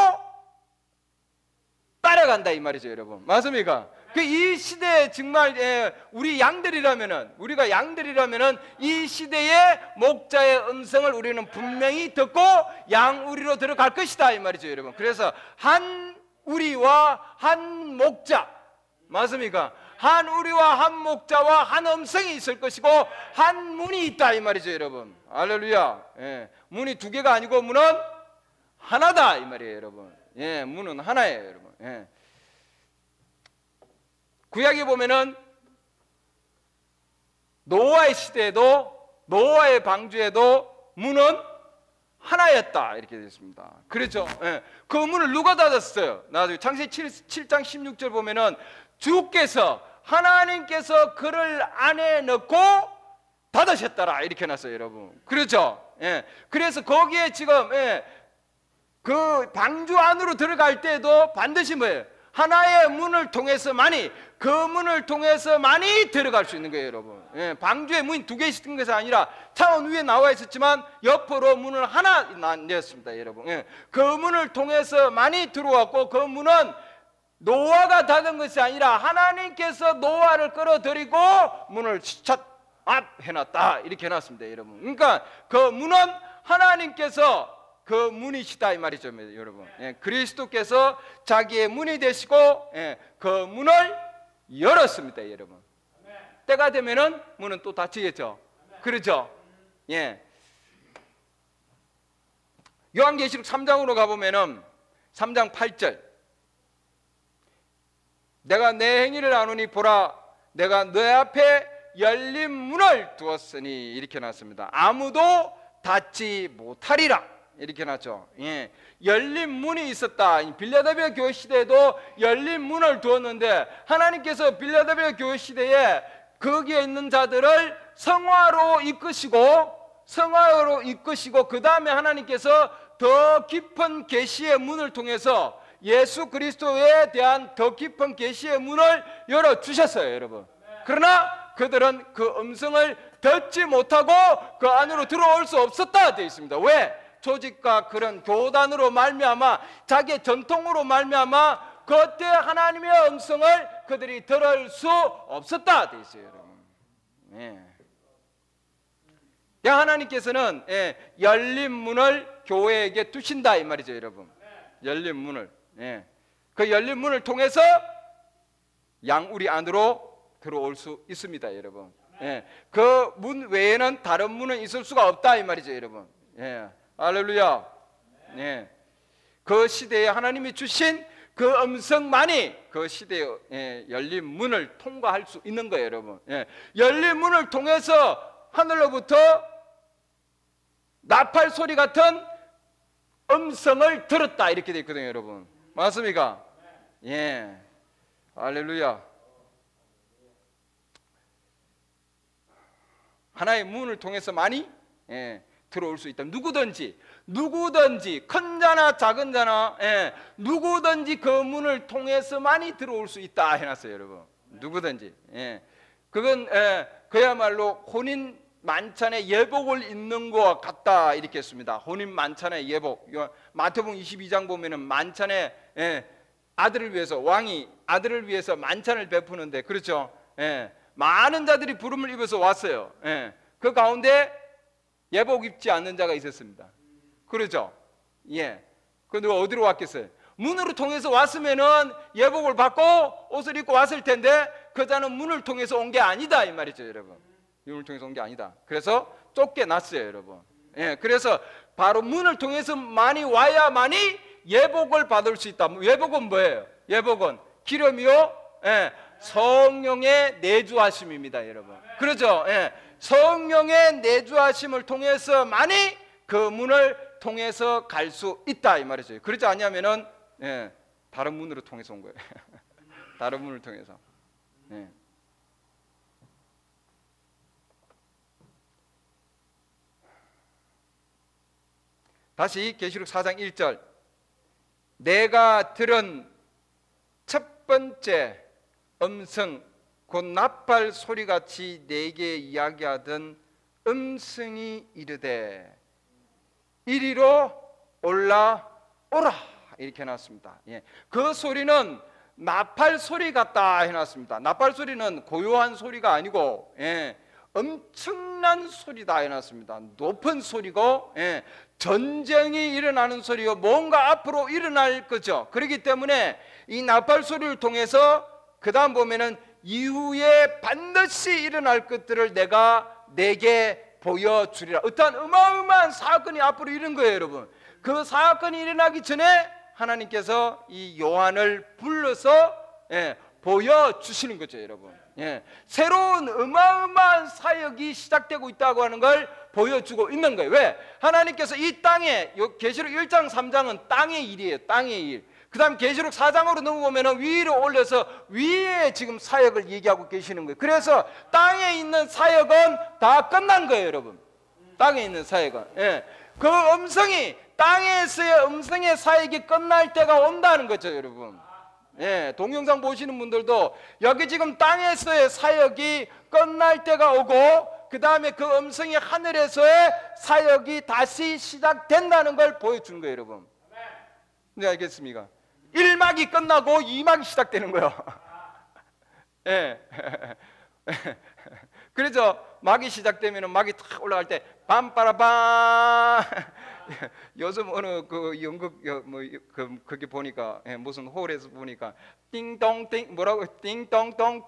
따라간다 이 말이죠, 여러분. 맞습니까? 그 이 시대에 정말, 예, 우리 양들이라면은, 우리가 양들이라면은 이 시대의 목자의 음성을 우리는 분명히 듣고 양우리로 들어갈 것이다 이 말이죠, 여러분. 그래서 한 우리와 한 목자, 맞습니까? 한 우리와 한 목자와 한 음성이 있을 것이고 한 문이 있다 이 말이죠, 여러분. 할렐루야. 예, 문이 두 개가 아니고 문은 하나다 이 말이에요, 여러분. 예, 문은 하나예요, 여러분. 예. 구약에 보면은 노아의 시대에도, 노아의 방주에도 문은 하나였다 이렇게 되어 있습니다. 그렇죠? 예. 그 문을 누가 닫았어요? 나중에 창세기 칠 장 십육 절 보면은 주께서, 하나님께서 그를 안에 넣고 닫으셨더라 이렇게 해놨어요, 여러분. 그렇죠? 예. 그래서 거기에 지금, 예, 그 방주 안으로 들어갈 때도 반드시 뭐예요? 하나의 문을 통해서만이, 그 문을 통해서만이 들어갈 수 있는 거예요, 여러분. 예, 방주에 문이 두 개 있는 것이 아니라 차원 위에 나와 있었지만 옆으로 문을 하나 냈습니다, 여러분. 예, 그 문을 통해서만이 들어왔고, 그 문은 노아가 닫은 것이 아니라 하나님께서 노아를 끌어들이고 문을 샷 해놨다 이렇게 해놨습니다, 여러분. 그러니까 그 문은 하나님께서 그 문이시다 이 말이죠, 여러분. 예, 그리스도께서 자기의 문이 되시고, 예, 그 문을 열었습니다, 여러분. 때가 되면은 문은 또 닫히겠죠. 그렇죠? 예. 요한계시록 삼 장으로 가보면은 삼 장 팔 절. 내가 내 행위를 아노니 보라, 내가 내 앞에 열린 문을 두었으니 이렇게 나왔습니다. 아무도 닫지 못하리라 이렇게 나왔죠. 예. 열린 문이 있었다. 빌라델비아 교회 시대에도 열린 문을 두었는데 하나님께서 빌라델비아 교회 시대에 거기에 있는 자들을 성화로 이끄시고 성화로 이끄시고 그 다음에 하나님께서 더 깊은 계시의 문을 통해서 예수 그리스도에 대한 더 깊은 계시의 문을 열어주셨어요, 여러분. 그러나 그들은 그 음성을 듣지 못하고 그 안으로 들어올 수 없었다 되어 있습니다. 왜? 조직과 그런 교단으로 말미암아, 자기의 전통으로 말미암아 그때 하나님의 음성을 그들이 들을 수 없었다 되어 있어요, 여러분. 예. 하나님께서는, 예, 열린 문을 교회에게 두신다 이 말이죠, 여러분. 열린 문을, 예, 그 열린 문을 통해서 양우리 안으로 들어올 수 있습니다, 여러분. 예, 그 문 외에는 다른 문은 있을 수가 없다 이 말이죠, 여러분. 예, 할렐루야. 예, 그 시대에 하나님이 주신 그 음성만이 그 시대의, 예, 열린 문을 통과할 수 있는 거예요, 여러분. 예, 열린 문을 통해서 하늘로부터 나팔 소리 같은 음성을 들었다 이렇게 되어 있거든요, 여러분. 맞습니까? 예, 할렐루야. 하나의 문을 통해서 많이 예, 들어올 수 있다. 누구든지 누구든지 큰 자나 작은 자나 예, 누구든지 그 문을 통해서 많이 들어올 수 있다 해놨어요, 여러분. 누구든지. 예. 그건 예, 그야말로 혼인 만찬의 예복을 입는 것과 같다 이렇게 했습니다. 혼인 만찬의 예복. 마태복음 이십이 장 보면은 만찬에 예, 아들을 위해서 왕이 아들을 위해서 만찬을 베푸는데 그렇죠. 예, 많은 자들이 부름을 입어서 왔어요. 예, 그 가운데 예복 입지 않는 자가 있었습니다. 그렇죠. 예, 그 누가 어디로 왔겠어요? 문으로 통해서 왔으면은 예복을 받고 옷을 입고 왔을 텐데 그 자는 문을 통해서 온 게 아니다 이 말이죠, 여러분. 문을 통해서 온 게 아니다. 그래서 쫓겨났어요, 여러분. 예, 그래서 바로 문을 통해서 많이 와야만이 예복을 받을 수 있다. 예복은 뭐예요? 예복은 기름이요, 예, 성령의 내주하심입니다, 여러분. 그렇죠? 예, 성령의 내주하심을 통해서 많이 그 문을 통해서 갈 수 있다 이 말이죠. 그렇지 않냐면은 예, 다른 문으로 통해서 온 거예요. 다른 문을 통해서. 예. 다시 계시록 사 장 일 절. 내가 들은 첫 번째 음성 곧 나팔 소리같이 내게 이야기하던 음성이 이르되 이리로 올라오라 이렇게 해놨습니다. 예. 그 소리는 나팔 소리 같다 해놨습니다. 나팔 소리는 고요한 소리가 아니고 예, 엄청난 소리다 해놨습니다. 높은 소리고 예, 전쟁이 일어나는 소리요, 뭔가 앞으로 일어날 거죠. 그렇기 때문에 이 나팔 소리를 통해서 그 다음 보면은 이후에 반드시 일어날 것들을 내가 내게 보여주리라. 어떠한 어마어마한 사건이 앞으로 일어난 거예요, 여러분. 그 사건이 일어나기 전에 하나님께서 이 요한을 불러서 예, 보여주시는 거죠, 여러분. 예, 새로운 어마어마한 사역이 시작되고 있다고 하는 걸 보여주고 있는 거예요. 왜? 하나님께서 이 땅에, 계시록 일 장 삼 장은 땅의 일이에요. 땅의 일. 그 다음 계시록 사 장으로 넘어오면 위로 올려서 위에 지금 사역을 얘기하고 계시는 거예요. 그래서 땅에 있는 사역은 다 끝난 거예요, 여러분. 땅에 있는 사역은. 예. 그 음성이, 땅에서의 음성의 사역이 끝날 때가 온다는 거죠, 여러분. 예, 동영상 보시는 분들도 여기 지금 땅에서의 사역이 끝날 때가 오고 그 다음에 그 음성이 하늘에서의 사역이 다시 시작된다는 걸 보여주는 거예요, 여러분. 네, 알겠습니까? 일 막이 끝나고 이 막이 시작되는 거예요. 예. 그래서 막이 시작되면 막이 탁 올라갈 때 빰빠라밤. 요즘 어느 그 연극 뭐 그 거기 보니까 예, 무슨 홀에서 보니까 띵동띵 뭐라고 띵동동동.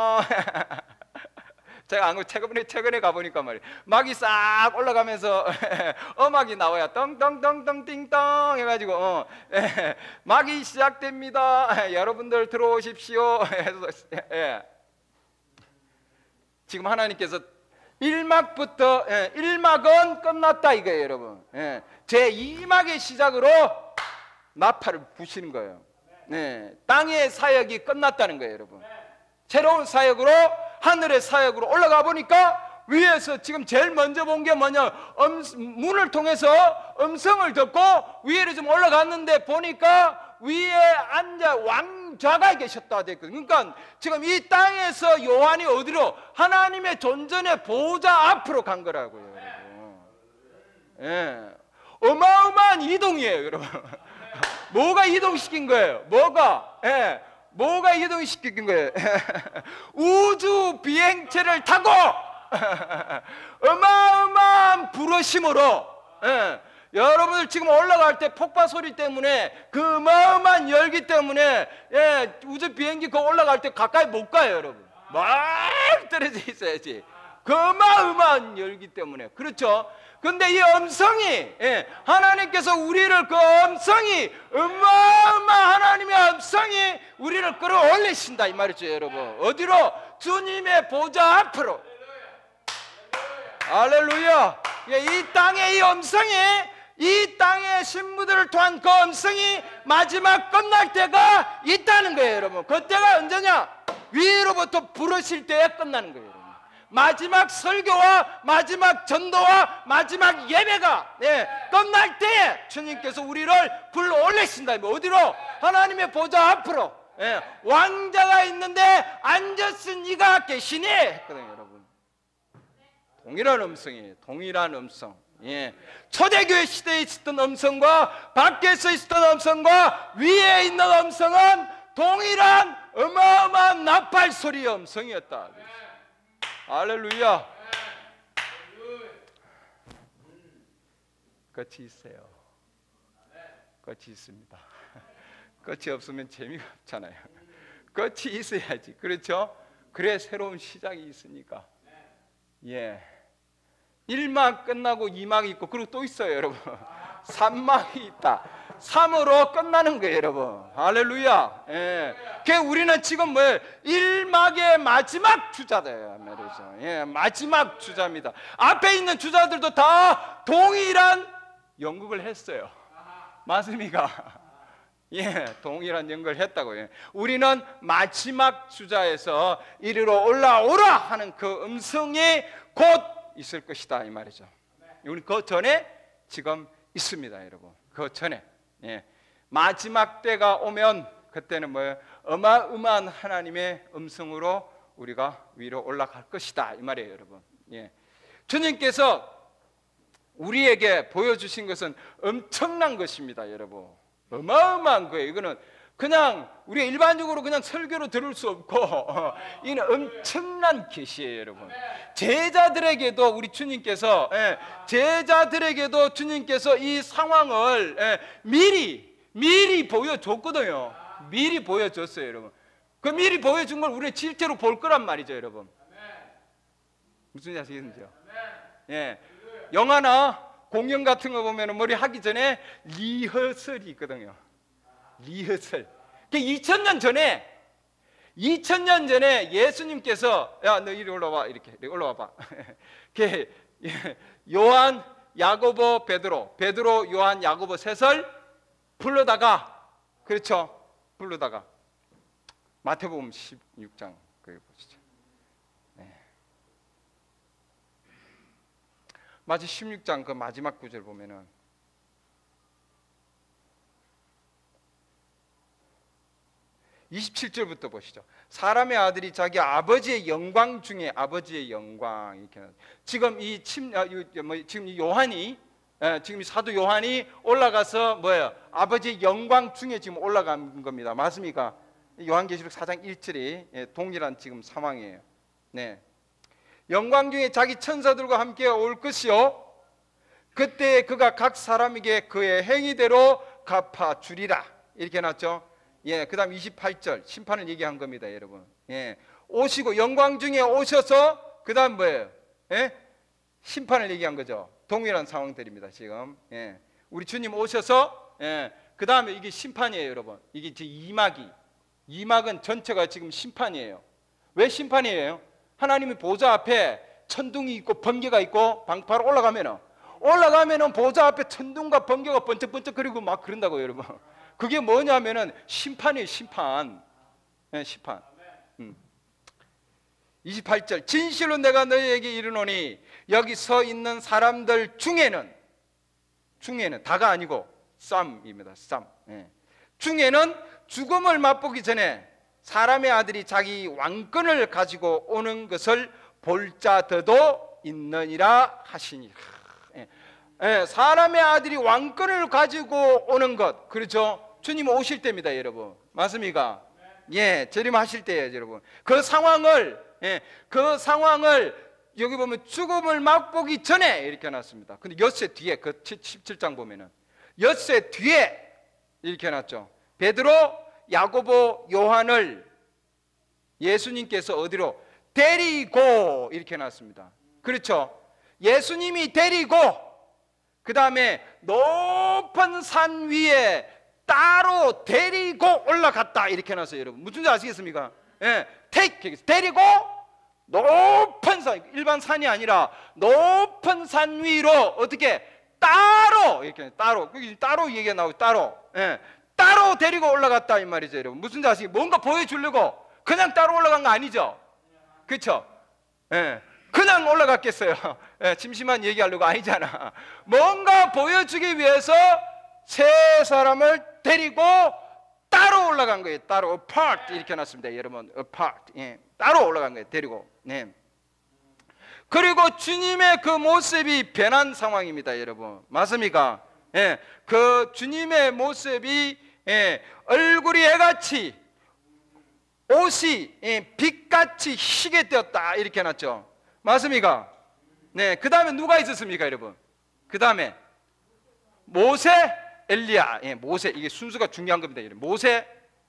제가 안 최근에 최근에 가 보니까 말이에요. 막이 싹 올라가면서 음악이 나와야 똥똥똥똥 띵똥 해가지고 어, 예, 막이 시작됩니다. 여러분들 들어오십시오. 예. 지금 하나님께서 일 막부터 예, 일 막은 끝났다 이거예요, 여러분. 예, 제이 막의 시작으로 나팔을 부시는 거예요. 네, 땅의 사역이 끝났다는 거예요, 여러분. 새로운 사역으로 하늘의 사역으로 올라가 보니까 위에서 지금 제일 먼저 본 게 뭐냐, 음, 문을 통해서 음성을 듣고 위로 좀 올라갔는데 보니까 위에 앉아 왕자가 계셨다 됐거든요. 그러니까 지금 이 땅에서 요한이 어디로? 하나님의 존전의 보호자 앞으로 간 거라고요, 여러분. 예, 어마어마한 이동이에요, 여러분. 뭐가 이동시킨 거예요? 뭐가? 예, 뭐가 이동시킨 거예요? 우주 비행체를 타고 어마어마한 부르심으로 예, 여러분들 지금 올라갈 때 폭파 소리 때문에 그 어마어마한 열기 때문에 예, 우주 비행기 그 올라갈 때 가까이 못 가요, 여러분. 막 떨어져 있어야지. 그 어마어마한 열기 때문에. 그렇죠? 근데 이 음성이 예, 하나님께서 우리를 그 음성이 어마어마한 하나님의 음성이 우리를 끌어올리신다 이 말이죠, 여러분. 어디로? 주님의 보좌 앞으로. 할렐루야. 이 땅의 이 음성이, 이 땅의 신부들을 통한 그 음성이 마지막 끝날 때가 있다는 거예요, 여러분. 그때가 언제냐? 위로부터 부르실 때에 끝나는 거예요, 여러분. 마지막 설교와 마지막 전도와 마지막 예배가 예, 끝날 때에 주님께서 우리를 불러 올리신다. 어디로? 하나님의 보좌 앞으로. 예, 왕자가 있는데 앉았은 이가 계시니 했거든요, 여러분. 동일한 음성이에요. 동일한 음성. 예. 초대교회 시대에 있었던 음성과 밖에서 있었던 음성과 위에 있는 음성은 동일한 어마어마한 나팔 소리의 음성이었다. 할렐루야. 끝이 있어요. 끝이 있습니다. 끝이 없으면 재미가 없잖아요. 끝이 있어야지. 그렇죠? 그래 새로운 시작이 있으니까. 예. 일 막 끝나고 이 막이 있고 그리고 또 있어요, 여러분. 삼 막이 있다. 삼으로 끝나는 거예요, 여러분. 할렐루야. 예. 그 우리는 지금 뭐 일 막의 마지막 주자다 말이죠. 예, 마지막 주자입니다. 앞에 있는 주자들도 다 동일한 연극을 했어요. 맞습니까? 예, 동일한 연극을 했다고요. 예. 우리는 마지막 주자에서 이리로 올라오라 하는 그 음성이 곧 있을 것이다 이 말이죠. 우리 그 전에 지금 있습니다, 여러분. 그 전에 예. 마지막 때가 오면 그때는 뭐 어마어마한 하나님의 음성으로 우리가 위로 올라갈 것이다 이 말이에요, 여러분. 예. 주님께서 우리에게 보여주신 것은 엄청난 것입니다, 여러분. 어마어마한 거예요. 이거는 그냥 우리가 일반적으로 그냥 설교로 들을 수 없고 어, 이는 엄청난 계시예요, 여러분. 제자들에게도 우리 주님께서 예, 제자들에게도 주님께서 이 상황을 예, 미리 미리 보여줬거든요. 미리 보여줬어요, 여러분. 그 미리 보여준 걸 우리는 실제로 볼 거란 말이죠, 여러분. 무슨 말인지 아시겠는지요? 예, 영화나 공연 같은 거 보면 머리 하기 전에 리허설이 있거든요. 리허설. 이천 년 전에 이천 년 전에 예수님께서 야, 너 이리 올라와. 이렇게 올라와봐. 요한, 야고보, 베드로 베드로, 요한, 야고보 셋을 불러다가 그렇죠. 불러다가 마태복음 십육 장 거기 보시죠. 네. 마치 십육 장 그 마지막 구절 보면은 이십칠 절부터 보시죠. 사람의 아들이 자기 아버지의 영광 중에 아버지의 영광 이렇게 지금 이 침 아, 뭐, 지금 이 요한이 예, 지금 이 사도 요한이 올라가서 뭐예요? 아버지의 영광 중에 지금 올라간 겁니다. 맞습니까? 요한계시록 사 장 일 절이 예, 동일한 지금 상황이에요. 네. 영광 중에 자기 천사들과 함께 올 것이요 그때 그가 각 사람에게 그의 행위대로 갚아 주리라 이렇게 해놨죠. 예, 그 다음 이십팔 절 심판을 얘기한 겁니다, 여러분. 예, 오시고 영광 중에 오셔서 그 다음 뭐예요? 예? 심판을 얘기한 거죠. 동일한 상황들입니다, 지금. 예, 우리 주님 오셔서 예, 그 다음에 이게 심판이에요, 여러분. 이게 이제 이 막이 이 막은 전체가 지금 심판이에요. 왜 심판이에요? 하나님이 보좌 앞에 천둥이 있고 번개가 있고 방파로 올라가면은 올라가면은 보좌 앞에 천둥과 번개가 번쩍번쩍거리고 막 그런다고요, 여러분. 그게 뭐냐면은 심판이에요, 심판. 네, 심판. 음. 이십팔 절 진실로 내가 너희에게 이르노니 여기 서 있는 사람들 중에는 중에는 다가 아니고 쌈입니다. 쌈. 네. 중에는 죽음을 맛보기 전에 사람의 아들이 자기 왕권을 가지고 오는 것을 볼 자들도 있느니라 하시니. 예. 예, 사람의 아들이 왕권을 가지고 오는 것, 그렇죠? 주님 오실 때입니다, 여러분. 맞습니까? 예, 재림하실 때예요, 여러분. 그 상황을 예, 그 상황을 여기 보면 죽음을 맛보기 전에 이렇게 해놨습니다. 근데 엿새 뒤에 그 십칠 장 보면은 엿새 뒤에 이렇게 해놨죠. 베드로, 야고보, 요한을 예수님께서 어디로 데리고 이렇게 해놨습니다. 그렇죠? 예수님이 데리고 그 다음에 높은 산 위에 따로 데리고 올라갔다 이렇게 해놨어요, 여러분. 무슨 줄 아시겠습니까? 예, take 데리고 높은 산, 일반 산이 아니라 높은 산 위로 어떻게 따로 이렇게 따로 따로 얘기가 나오고 따로 예, 따로 데리고 올라갔다 이 말이죠, 여러분. 무슨 자식이 뭔가 보여주려고 그냥 따로 올라간 거 아니죠, 그렇죠? 예, 그냥 올라갔겠어요? 예, 심심한 얘기하려고 아니잖아. 뭔가 보여주기 위해서 세 사람을 데리고 따로 올라간 거예요. 따로 apart 이렇게 놨습니다, 여러분. apart 예, 따로 올라간 거예요, 데리고. 네. 그리고 주님의 그 모습이 변한 상황입니다, 여러분. 맞습니까? 예, 그 주님의 모습이 예, 얼굴이 해같이 옷이 예, 빛같이 희게 되었다 이렇게 해놨죠. 맞습니까? 네. 그 다음에 누가 있었습니까, 여러분? 그 다음에 모세, 엘리야. 예, 모세. 이게 순수가 중요한 겁니다, 여러분. 모세,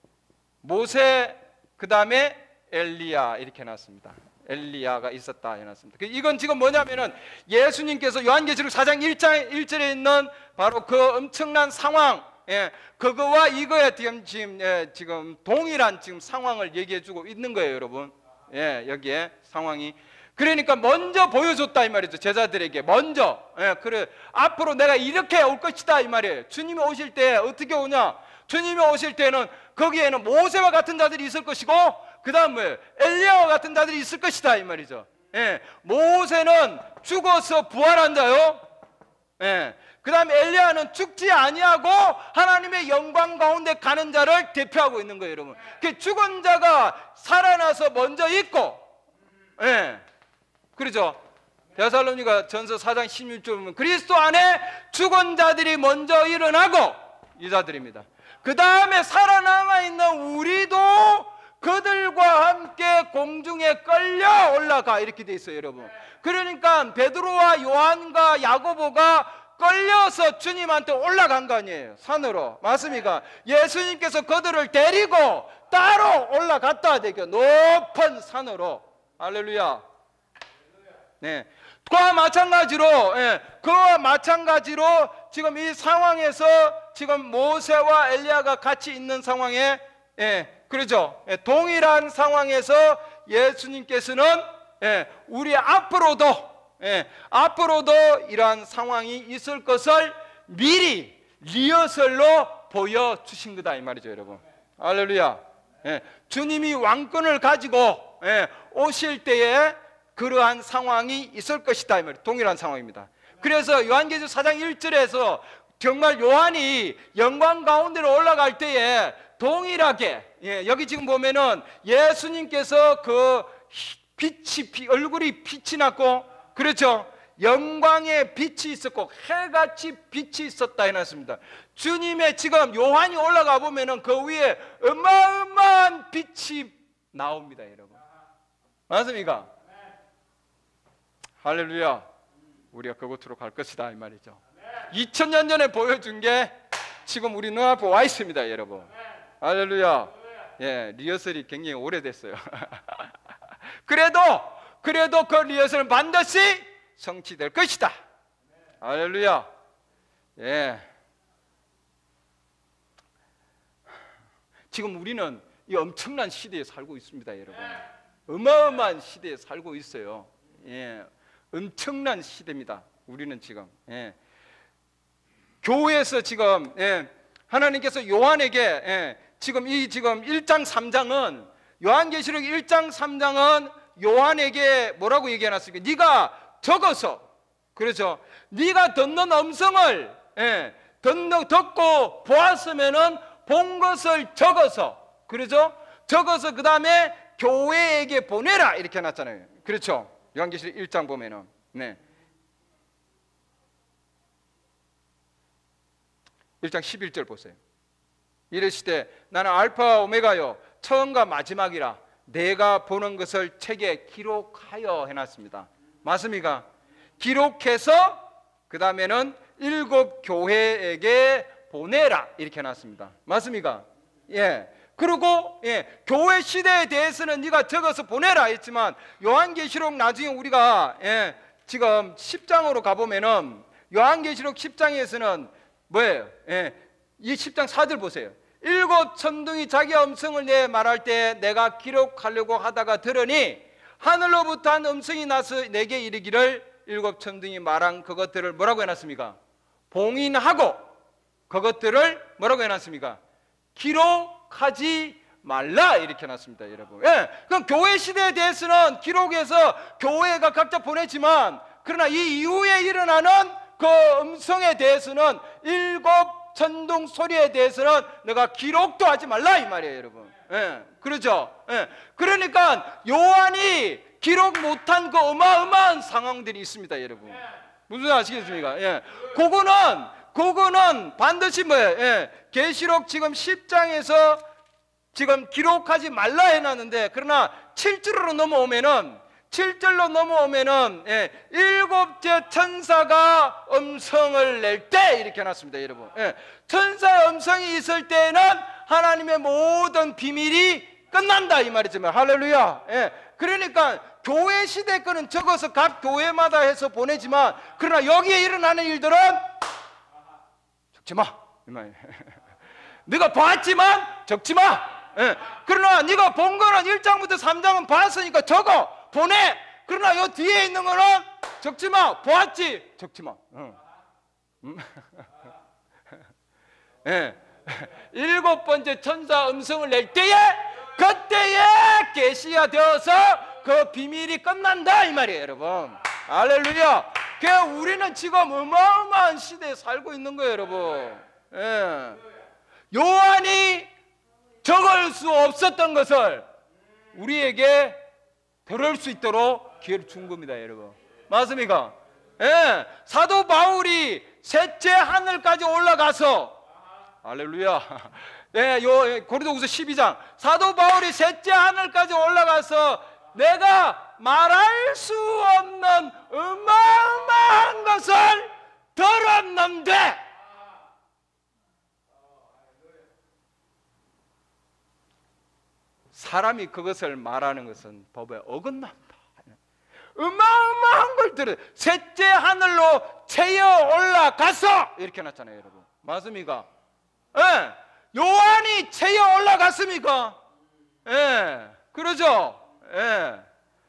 모세, 그 다음에 엘리야 이렇게 해놨습니다. 엘리야가 있었다 해놨습니다. 이건 지금 뭐냐면은 예수님께서 요한계시록 사 장 일 장 일 절에 있는 바로 그 엄청난 상황, 예, 그거와 이거에 지금 지금, 예, 지금 동일한 지금 상황을 얘기해주고 있는 거예요, 여러분. 예, 여기에 상황이. 그러니까 먼저 보여줬다 이 말이죠, 제자들에게. 먼저. 예, 그래. 앞으로 내가 이렇게 올 것이다 이 말이에요. 주님이 오실 때 어떻게 오냐? 주님이 오실 때는 거기에는 모세와 같은 자들이 있을 것이고, 그 다음 뭐예요? 엘리야와 같은 자들이 있을 것이다 이 말이죠. 예, 모세는 죽어서 부활한 자요. 예, 그 다음에 엘리야는 죽지 아니하고 하나님의 영광 가운데 가는 자를 대표하고 있는 거예요, 여러분. 그 죽은 자가 살아나서 먼저 있고, 예, 그렇죠. 데살로니가 전서 사 장 십육 절 보면 그리스도 안에 죽은 자들이 먼저 일어나고 이 자들입니다. 그 다음에 살아남아 있는 우리도 그들과 함께 공중에 끌려 올라가 이렇게 돼 있어요, 여러분. 그러니까 베드로와 요한과 야고보가 끌려서 주님한테 올라간 거 아니에요, 산으로. 맞습니까? 예수님께서 그들을 데리고 따로 올라갔다 되죠, 높은 산으로. 할렐루야. 네. 그와 마찬가지로, 예, 그와 마찬가지로 지금 이 상황에서 지금 모세와 엘리야가 같이 있는 상황에, 예, 그렇죠. 예, 동일한 상황에서 예수님께서는 예, 우리 앞으로도 예, 앞으로도 이러한 상황이 있을 것을 미리 리허설로 보여주신 거다 이 말이죠, 여러분. 할렐루야. 예, 주님이 왕권을 가지고 예, 오실 때에 그러한 상황이 있을 것이다 이 말이에요. 동일한 상황입니다. 그래서 요한계시록 사 장 일 절에서 정말 요한이 영광 가운데로 올라갈 때에 동일하게, 예, 여기 지금 보면은 예수님께서 그 빛이, 얼굴이 빛이 났고, 그렇죠? 영광의 빛이 있었고 해같이 빛이 있었다 해놨습니다. 주님의 지금 요한이 올라가 보면은 그 위에 어마어마한 빛이 나옵니다, 여러분. 맞습니까? 할렐루야. 우리가 그곳으로 갈 것이다 이 말이죠. 이천 년 전에 보여준 게 지금 우리 눈앞에 와 있습니다, 여러분. 할렐루야. 예, 리허설이 굉장히 오래됐어요. 그래도 그래도 그 리허설은 반드시 성취될 것이다. 할렐루야. 예. 지금 우리는 이 엄청난 시대에 살고 있습니다, 여러분. 어마어마한 시대에 살고 있어요. 예, 엄청난 시대입니다. 우리는 지금. 예. 교회에서 지금 예, 하나님께서 요한에게 예, 지금 이 지금 일 장 삼 장은 요한계시록 일 장 삼 장은 요한에게 뭐라고 얘기해놨습니까? 네가 적어서, 그렇죠? 네가 듣는 음성을 예, 듣는, 듣고 보았으면은 본 것을 적어서, 그렇죠? 적어서 그 다음에 교회에게 보내라 이렇게 해놨잖아요. 그렇죠? 요한계시록 일 장 보면은 네. 일 장 십일 절 보세요. 이르시되 나는 알파와 오메가요 처음과 마지막이라 내가 보는 것을 책에 기록하여 해놨습니다. 맞습니까? 기록해서 그 다음에는 일곱 교회에게 보내라 이렇게 해놨습니다. 맞습니까? 예. 그리고 예, 교회 시대에 대해서는 네가 적어서 보내라 했지만 요한계시록 나중에 우리가 예, 지금 십 장으로 가보면은 요한계시록 십 장에서는 뭐예요? 예, 이 십 장 사 절 보세요. 일곱 천둥이 자기 음성을 내 말할 때 내가 기록하려고 하다가 들으니 하늘로부터 한 음성이 나서 내게 이르기를 일곱 천둥이 말한 그것들을 뭐라고 해놨습니까? 봉인하고 그것들을 뭐라고 해놨습니까? 기록하지 말라 이렇게 해놨습니다, 여러분. 예, 그럼 교회 시대에 대해서는 기록해서 교회가 각자 보냈지만, 그러나 이 이후에 일어나는 그 음성에 대해서는, 일곱 천둥 소리에 대해서는 내가 기록도 하지 말라 이 말이에요, 여러분. 예, 그렇죠. 예, 그러니까 요한이 기록 못한 그 어마어마한 상황들이 있습니다, 여러분. 무슨 아시겠습니까? 예, 그거는 그거는 반드시 뭐예요? 예, 계시록 지금 십 장에서 지금 기록하지 말라 해놨는데, 그러나 칠 절로 넘어오면은 칠 절로 넘어오면은 예, 일곱째 천사가 음성을 낼 때 이렇게 해놨습니다, 여러분. 예, 천사의 음성이 있을 때는 하나님의 모든 비밀이 끝난다 이 말이지만, 할렐루야. 예, 그러니까 교회 시대 거는 적어서 각 교회마다 해서 보내지만, 그러나 여기에 일어나는 일들은 적지 마 이 말이에요. 네가 봤지만 적지 마. 예, 그러나 네가 본 거는 일 장부터 삼 장은 봤으니까 적어 보내. 그러나 요 뒤에 있는 거는 적지 마. 보았지? 적지 마. 응. 음? 예. 일곱 번째 천사 음성을 낼 때에, 그때에 계시가 되어서 그 비밀이 끝난다 이 말이에요, 여러분. 할렐루야. 그 우리는 지금 어마어마한 시대에 살고 있는 거예요, 여러분. 예. 요한이 적을 수 없었던 것을 우리에게 들을 수 있도록 기회를 준 겁니다, 여러분. 맞습니까? 예, 사도 바울이 셋째 하늘까지 올라가서, 할렐루야. 예, 요 고린도후서 십이 장, 사도 바울이 셋째 하늘까지 올라가서 내가 말할 수 없는 어마어마한 것을 들었는데, 사람이 그것을 말하는 것은 법에 어긋난다. 어마어마한 걸 들어. 셋째 하늘로 채여 올라가서 이렇게 놨잖아요, 여러분. 맞습니까? 예. 요한이 채여 올라갔습니까? 예. 그러죠? 예.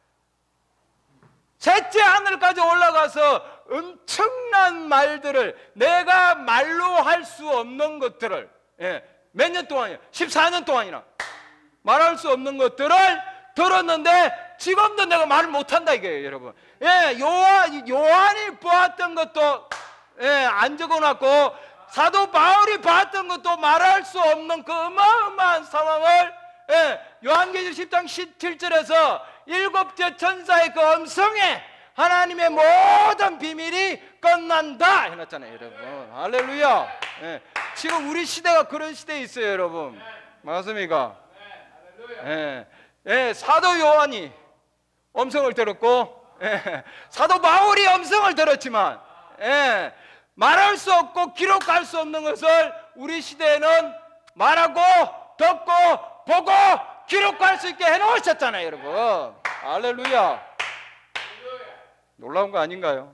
셋째 하늘까지 올라가서 엄청난 말들을, 내가 말로 할 수 없는 것들을, 예. 몇 년 동안이요? 십사 년 동안이나 말할 수 없는 것들을 들었는데 지금도 내가 말을 못한다 이거예요, 여러분. 예, 요한, 요한이 보았던 것도 예, 안 적어놨고, 사도 바울이 봤던 것도 말할 수 없는 그 어마어마한 상황을 예, 요한계시록 십 장 십칠 절에서 일곱째 천사의 그 음성에 하나님의 모든 비밀이 끝난다 해놨잖아요, 여러분. 할렐루야. 예, 지금 우리 시대가 그런 시대에 있어요, 여러분. 맞습니까? 예, 예, 사도 요한이 음성을 들었고, 예, 사도 바울이 음성을 들었지만, 예, 말할 수 없고 기록할 수 없는 것을 우리 시대에는 말하고 듣고 보고 기록할 수 있게 해놓으셨잖아요, 여러분. 할렐루야. 놀라운 거 아닌가요?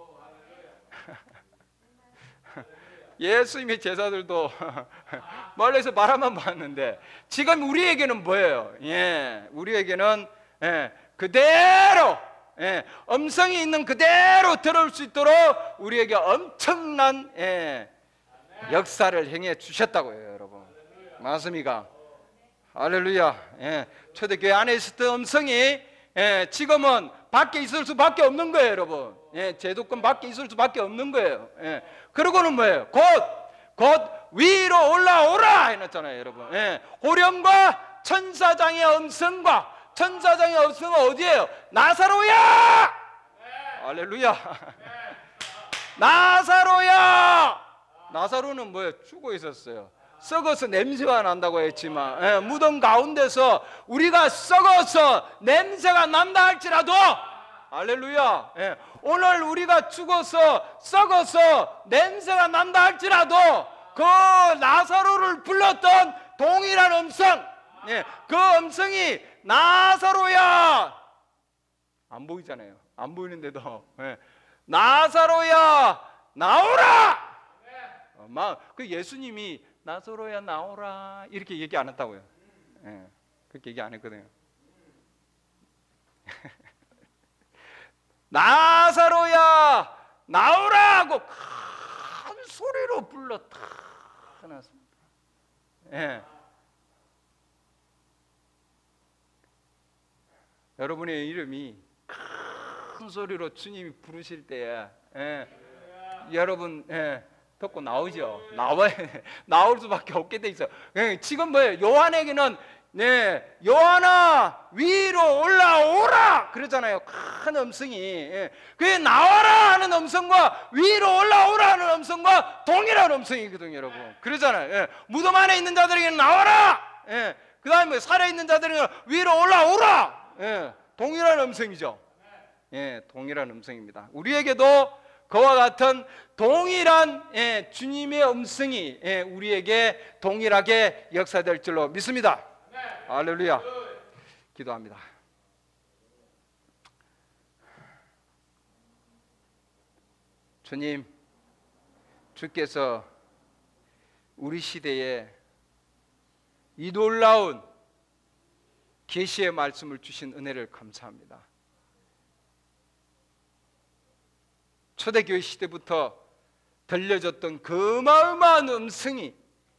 예수님의 제자들도 멀리서 바라만 봤는데, 지금 우리에게는 뭐예요? 예, 우리에게는 예, 그대로 예, 음성이 있는 그대로 들을 수 있도록 우리에게 엄청난 예, 역사를 행해 주셨다고요, 여러분. 맞습니까? 할렐루야. 예, 초대교회 안에 있었던 음성이 예, 지금은 밖에 있을 수밖에 없는 거예요, 여러분. 예, 제도권 밖에 있을 수밖에 없는 거예요. 예, 그러고는 뭐예요? 곧, 곧 위로 올라오라 해놨잖아요, 여러분. 예, 호령과 천사장의 음성과, 천사장의 음성은 어디예요? 나사로야! 네. 할렐루야. 네. 나사로야! 나사로는 뭐예요? 죽어 있었어요. 썩어서 냄새가 난다고 했지만, 예, 무덤 가운데서 우리가 썩어서 냄새가 난다 할지라도, 할렐루야. 예, 오늘 우리가 죽어서 썩어서 냄새가 난다 할지라도 그 나사로를 불렀던 동일한 음성, 예, 그 음성이 나사로야, 안 보이잖아요. 안 보이는데도 예, 나사로야 나오라. 어, 막, 그 예수님이 나사로야 나오라 이렇게 얘기 안 했다고요. 예, 그렇게 얘기 안 했거든요. 나사로야 나오라 하고 큰 소리로 불러 다 놨습니다. 예. 여러분의 이름이 큰 소리로 주님이 부르실 때에 예. 여러분 예. 듣고 나오죠. 나와야 나올 수밖에 없게 돼 있어요. 예. 지금 뭐예요? 요한에게는 네, 요한아 위로 올라오라 그러잖아요. 큰 음성이. 예. 그게 나와라 하는 음성과 위로 올라오라 하는 음성과 동일한 음성이거든요, 여러분. 그러잖아요. 예. 무덤 안에 있는 자들에게는 나와라. 예. 그 다음에 살아있는 자들에게는 위로 올라오라. 예. 동일한 음성이죠. 예, 동일한 음성입니다. 우리에게도 그와 같은 동일한 예, 주님의 음성이 예, 우리에게 동일하게 역사될 줄로 믿습니다. 할렐루야. 기도합니다. 주님, 주께서 우리 시대에 이 놀라운 계시의 말씀을 주신 은혜를 감사합니다. 초대교회 시대부터 들려졌던 그 어마어마한 음성이,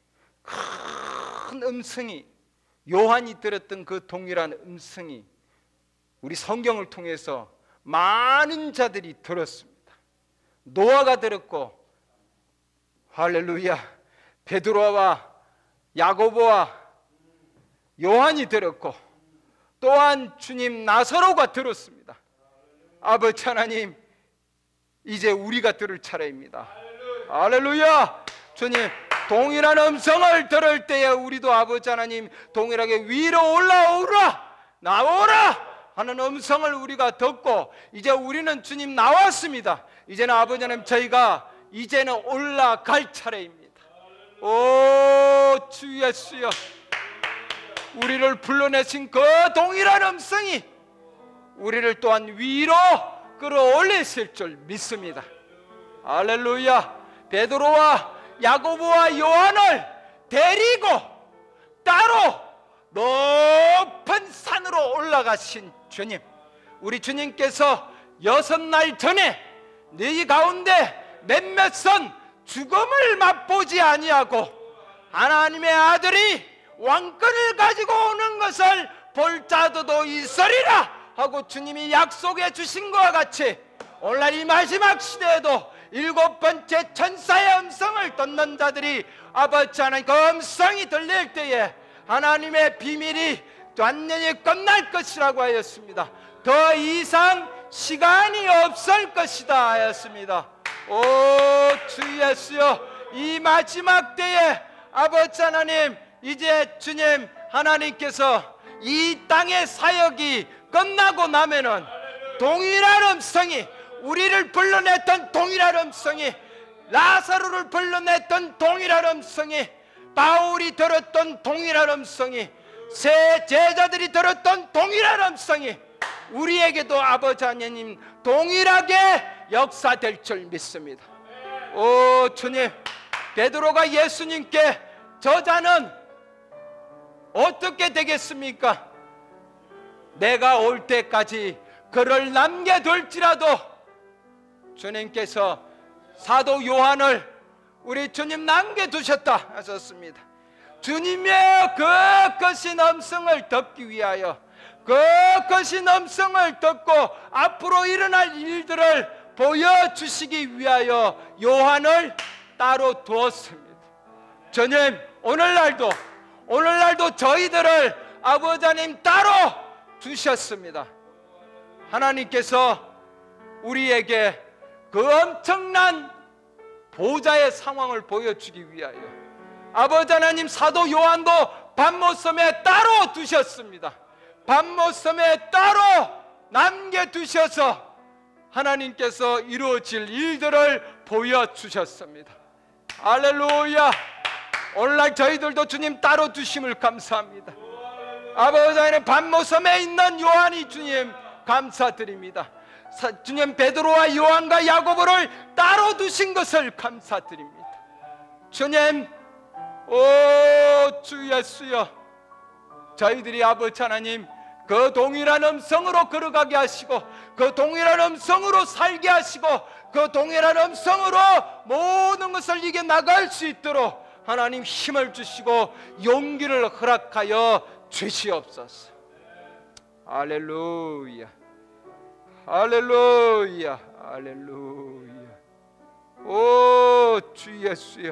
큰 음성이, 요한이 들었던 그 동일한 음성이 우리 성경을 통해서 많은 자들이 들었습니다. 노아가 들었고, 할렐루야, 베드로와 야고보와 요한이 들었고, 또한 주님 나사로가 들었습니다. 아버지 하나님, 이제 우리가 들을 차례입니다. 할렐루야. 주님, 동일한 음성을 들을 때에 우리도 아버지 하나님 동일하게 위로 올라오라, 나오라 하는 음성을 우리가 듣고, 이제 우리는 주님 나왔습니다. 이제는 아버지 하나님 저희가 이제는 올라갈 차례입니다. 오 주 예수여, 우리를 불러내신 그 동일한 음성이 우리를 또한 위로 끌어올리실 줄 믿습니다. 할렐루야. 베드로와 야고보와 요한을 데리고 따로 높은 산으로 올라가신 주님, 우리 주님께서 여섯 날 전에 너희 가운데 몇몇은 죽음을 맛보지 아니하고 하나님의 아들이 왕권을 가지고 오는 것을 볼 자도도 있으리라 하고 주님이 약속해 주신 것과 같이, 오늘날 이 마지막 시대에도 일곱 번째 천사의 음성을 듣는 자들이 아버지 하나님 그 음성이 들릴 때에 하나님의 비밀이 완전히 끝날 것이라고 하였습니다. 더 이상 시간이 없을 것이다 하였습니다. 오 주 예수여, 이 마지막 때에 아버지 하나님, 이제 주님 하나님께서 이 땅의 사역이 끝나고 나면은 동일한 음성이, 우리를 불러냈던 동일한 음성이, 라사로를 불러냈던 동일한 음성이, 바울이 들었던 동일한 음성이, 새 제자들이 들었던 동일한 음성이 우리에게도 아버지 하나님 동일하게 역사될 줄 믿습니다. 오 주님, 베드로가 예수님께 저자는 어떻게 되겠습니까? 내가 올 때까지 그를 남겨둘지라도, 주님께서 사도 요한을 우리 주님 남겨두셨다 하셨습니다. 주님의 그 거신 음성을 듣기 위하여, 그 거신 음성을 듣고 앞으로 일어날 일들을 보여주시기 위하여 요한을 따로 두었습니다. 주님, 오늘날도 오늘날도 저희들을 아버지 하나님 따로 두셨습니다. 하나님께서 우리에게 그 엄청난 보좌의 상황을 보여주기 위하여 아버지 하나님 사도 요한도 밤모섬에 따로 두셨습니다. 밤모섬에 따로 남겨두셔서 하나님께서 이루어질 일들을 보여주셨습니다. 할렐루야. 오늘날 저희들도 주님 따로 두심을 감사합니다. 아버지 하나님, 밤모섬에 있는 요한이 주님 감사드립니다. 주님 베드로와 요한과 야고보를 따로 두신 것을 감사드립니다. 주님, 오 주 예수여, 저희들이 아버지 하나님 그 동일한 음성으로 걸어가게 하시고 그 동일한 음성으로 살게 하시고 그 동일한 음성으로 모든 것을 이겨나갈 수 있도록 하나님 힘을 주시고 용기를 허락하여 주시옵소서. 할렐루야, 할렐루야, 할렐루야. 오 주 예수여,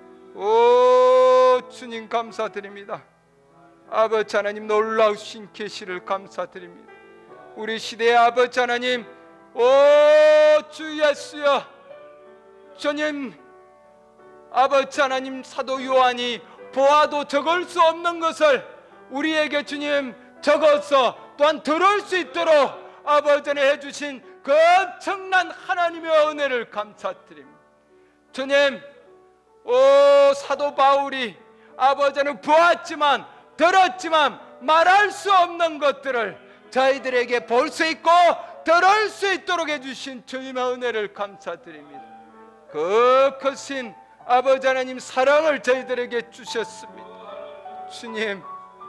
오 주님 감사드립니다. 아버지 하나님 놀라우신 계시를 감사드립니다. 우리 시대의 아버지 하나님, 오 주 예수여, 주님 아버지 하나님, 사도 요한이 보아도 적을 수 없는 것을 우리에게 주님 적어서 또한 들을 수 있도록 아버지 하나님 해주신 그 엄청난 하나님의 은혜를 감사드립니다. 주님, 오 사도 바울이 아버지 하나님 보았지만 들었지만 말할 수 없는 것들을 저희들에게 볼 수 있고 들을 수 있도록 해주신 주님의 은혜를 감사드립니다. 그 크신 아버지 하나님 사랑을 저희들에게 주셨습니다. 주님,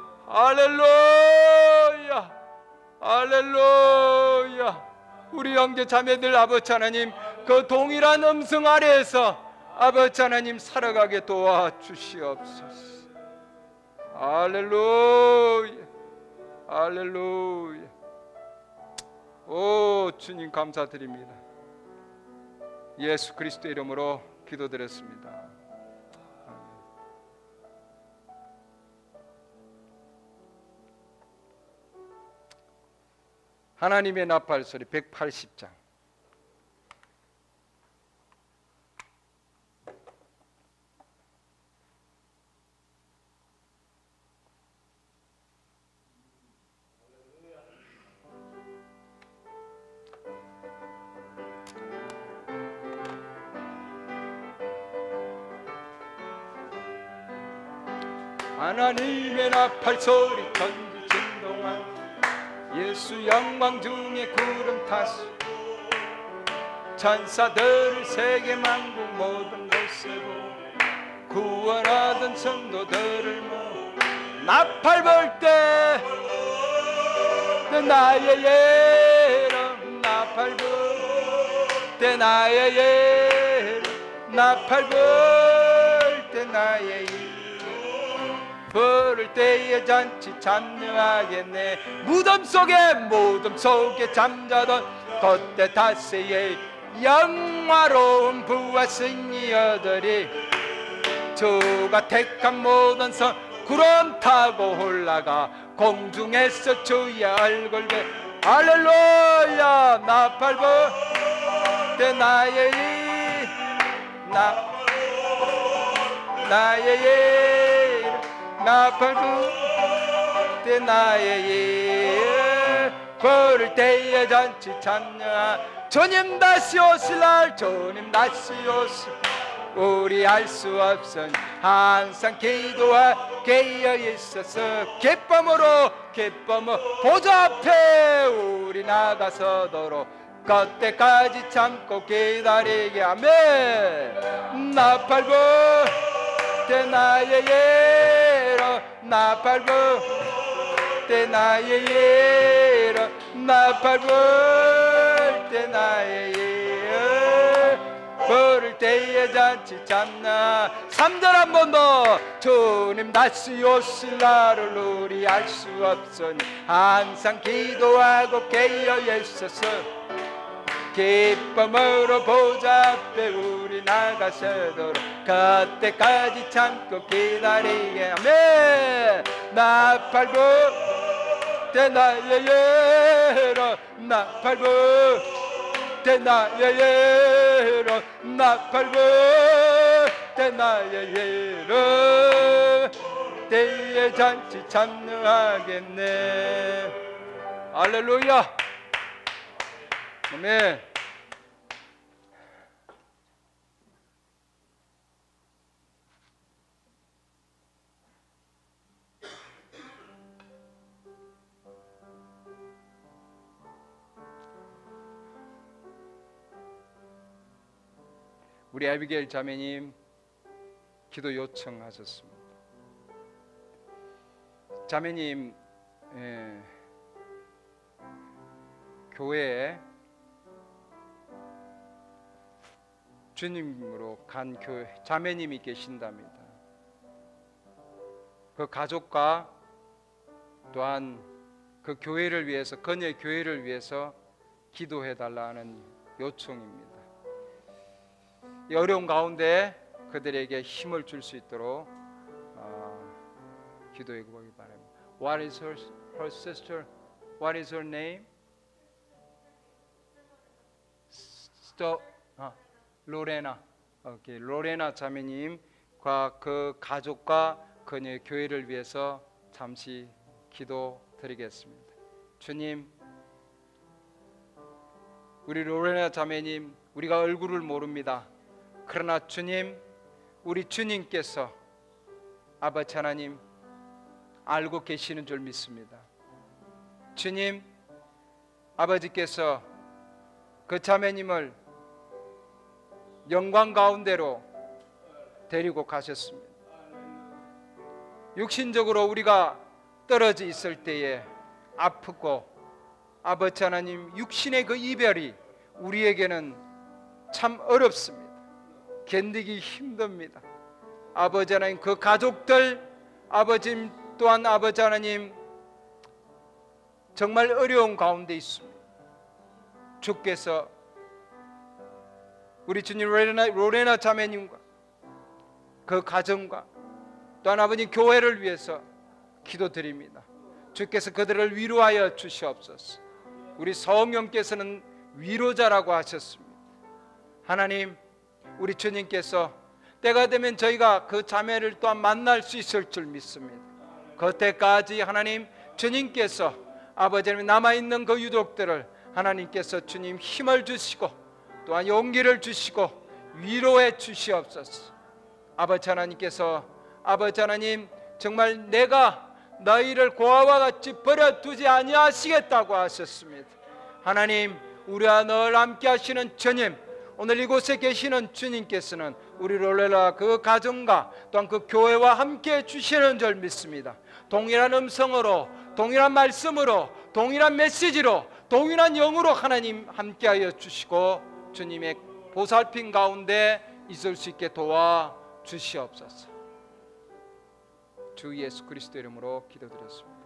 할렐루야, 할렐루야. 우리 형제 자매들 아버지 하나님 그 동일한 음성 아래에서 아버지 하나님 살아가게 도와주시옵소서. 할렐루야, 할렐루야. 오 주님 감사드립니다. 예수 그리스도 이름으로 기도드렸습니다. 하나님의 나팔소리 백팔십 장. 하나님의 나팔소리 천지 진동하고 예수 영광 중에 구름 타시고 천사들을 세계 만국 모든 곳에 보고 구원하던 성도들을 모아 나팔 불 때 나의 예름 나팔 불 때 나의 예름 나팔 불 때 나의 예름 부를 때에 잔치 참여하겠네. 무덤 속에 무덤 속에 잠자던 그때 다시의 영화로운 부와 승리여들이 주가 택한 모든 성 구름 타고 올라가 공중에서 주의 얼굴 배 할렐루야. 나팔 불 때 나의 나 나의 예 나팔 불 때 나의 예 부를 때에 잔치 참여하 주님 다시 오실 날 주님 다시 오실 우리 알 수 없으니 항상 기도와 깨어 있어서 기쁨으로 기쁨으로 보좌 앞에 우리 나가서도록 그때까지 참고 기다리게 아멘. 나팔 불 때 나의 예로 나팔 불 때 나의 예로 나팔 불 때 나의 예로 부를 때에 잔치 참나 삼 절 한 번 더 주님 다시 오실 날을 우리 알 수 없으니 항상 기도하고 깨어 있어서 기쁨으로 보좌 앞에 우리 나가서도록 그때까지 참고 기다리게 아멘. 나팔 불 때 나의 예로 나팔 불 때 나의 예로 나팔 불 때 나의 예로 때에 잔치 참여하겠네. 할렐루야 아멘. 우리 아비게일 자매님 기도 요청하셨습니다. 자매님 예, 교회에 주님으로 간 교회 자매님이 계신답니다. 그 가족과 또한 그 교회를 위해서, 그녀의 교회를 위해서 기도해 달라는 요청입니다. 이 어려운 가운데 그들에게 힘을 줄 수 있도록 어, 기도해 보기 바랍니다. What is her, her sister? What is her name? sto, 아, 로레나. 오케이, 로레나 자매님과 그 가족과 그녀의 교회를 위해서 잠시 기도드리겠습니다. 주님, 우리 로레나 자매님, 우리가 얼굴을 모릅니다. 그러나 주님, 우리 주님께서 아버지 하나님 알고 계시는 줄 믿습니다. 주님, 아버지께서 그 자매님을 영광 가운데로 데리고 가셨습니다. 육신적으로 우리가 떨어져 있을 때에 아프고, 아버지 하나님 육신의 그 이별이 우리에게는 참 어렵습니다. 견디기 힘듭니다. 아버지 하나님, 그 가족들, 아버지 또한 아버지 하나님 정말 어려운 가운데 있습니다. 주께서 우리 주님 로레나, 로레나 자매님과 그 가정과 또한 아버님 교회를 위해서 기도드립니다. 주께서 그들을 위로하여 주시옵소서. 우리 성령께서는 위로자라고 하셨습니다. 하나님, 우리 주님께서 때가 되면 저희가 그 자매를 또한 만날 수 있을 줄 믿습니다. 그때까지 하나님 주님께서 아버지 하나님 남아있는 그 유족들을 하나님께서 주님 힘을 주시고 또한 용기를 주시고 위로해 주시옵소서. 아버지 하나님께서 아버지 하나님 정말 내가 너희를 고아와 같이 버려두지 아니하시겠다고 하셨습니다. 하나님, 우리와 늘 함께 하시는 주님, 오늘 이곳에 계시는 주님께서는 우리 롤레라 그 가정과 또한 그 교회와 함께 주시는 줄 믿습니다. 동일한 음성으로, 동일한 말씀으로, 동일한 메시지로, 동일한 영으로 하나님 함께하여 주시고 주님의 보살핌 가운데 있을 수 있게 도와 주시옵소서. 주 예수 그리스도 이름으로 기도드렸습니다.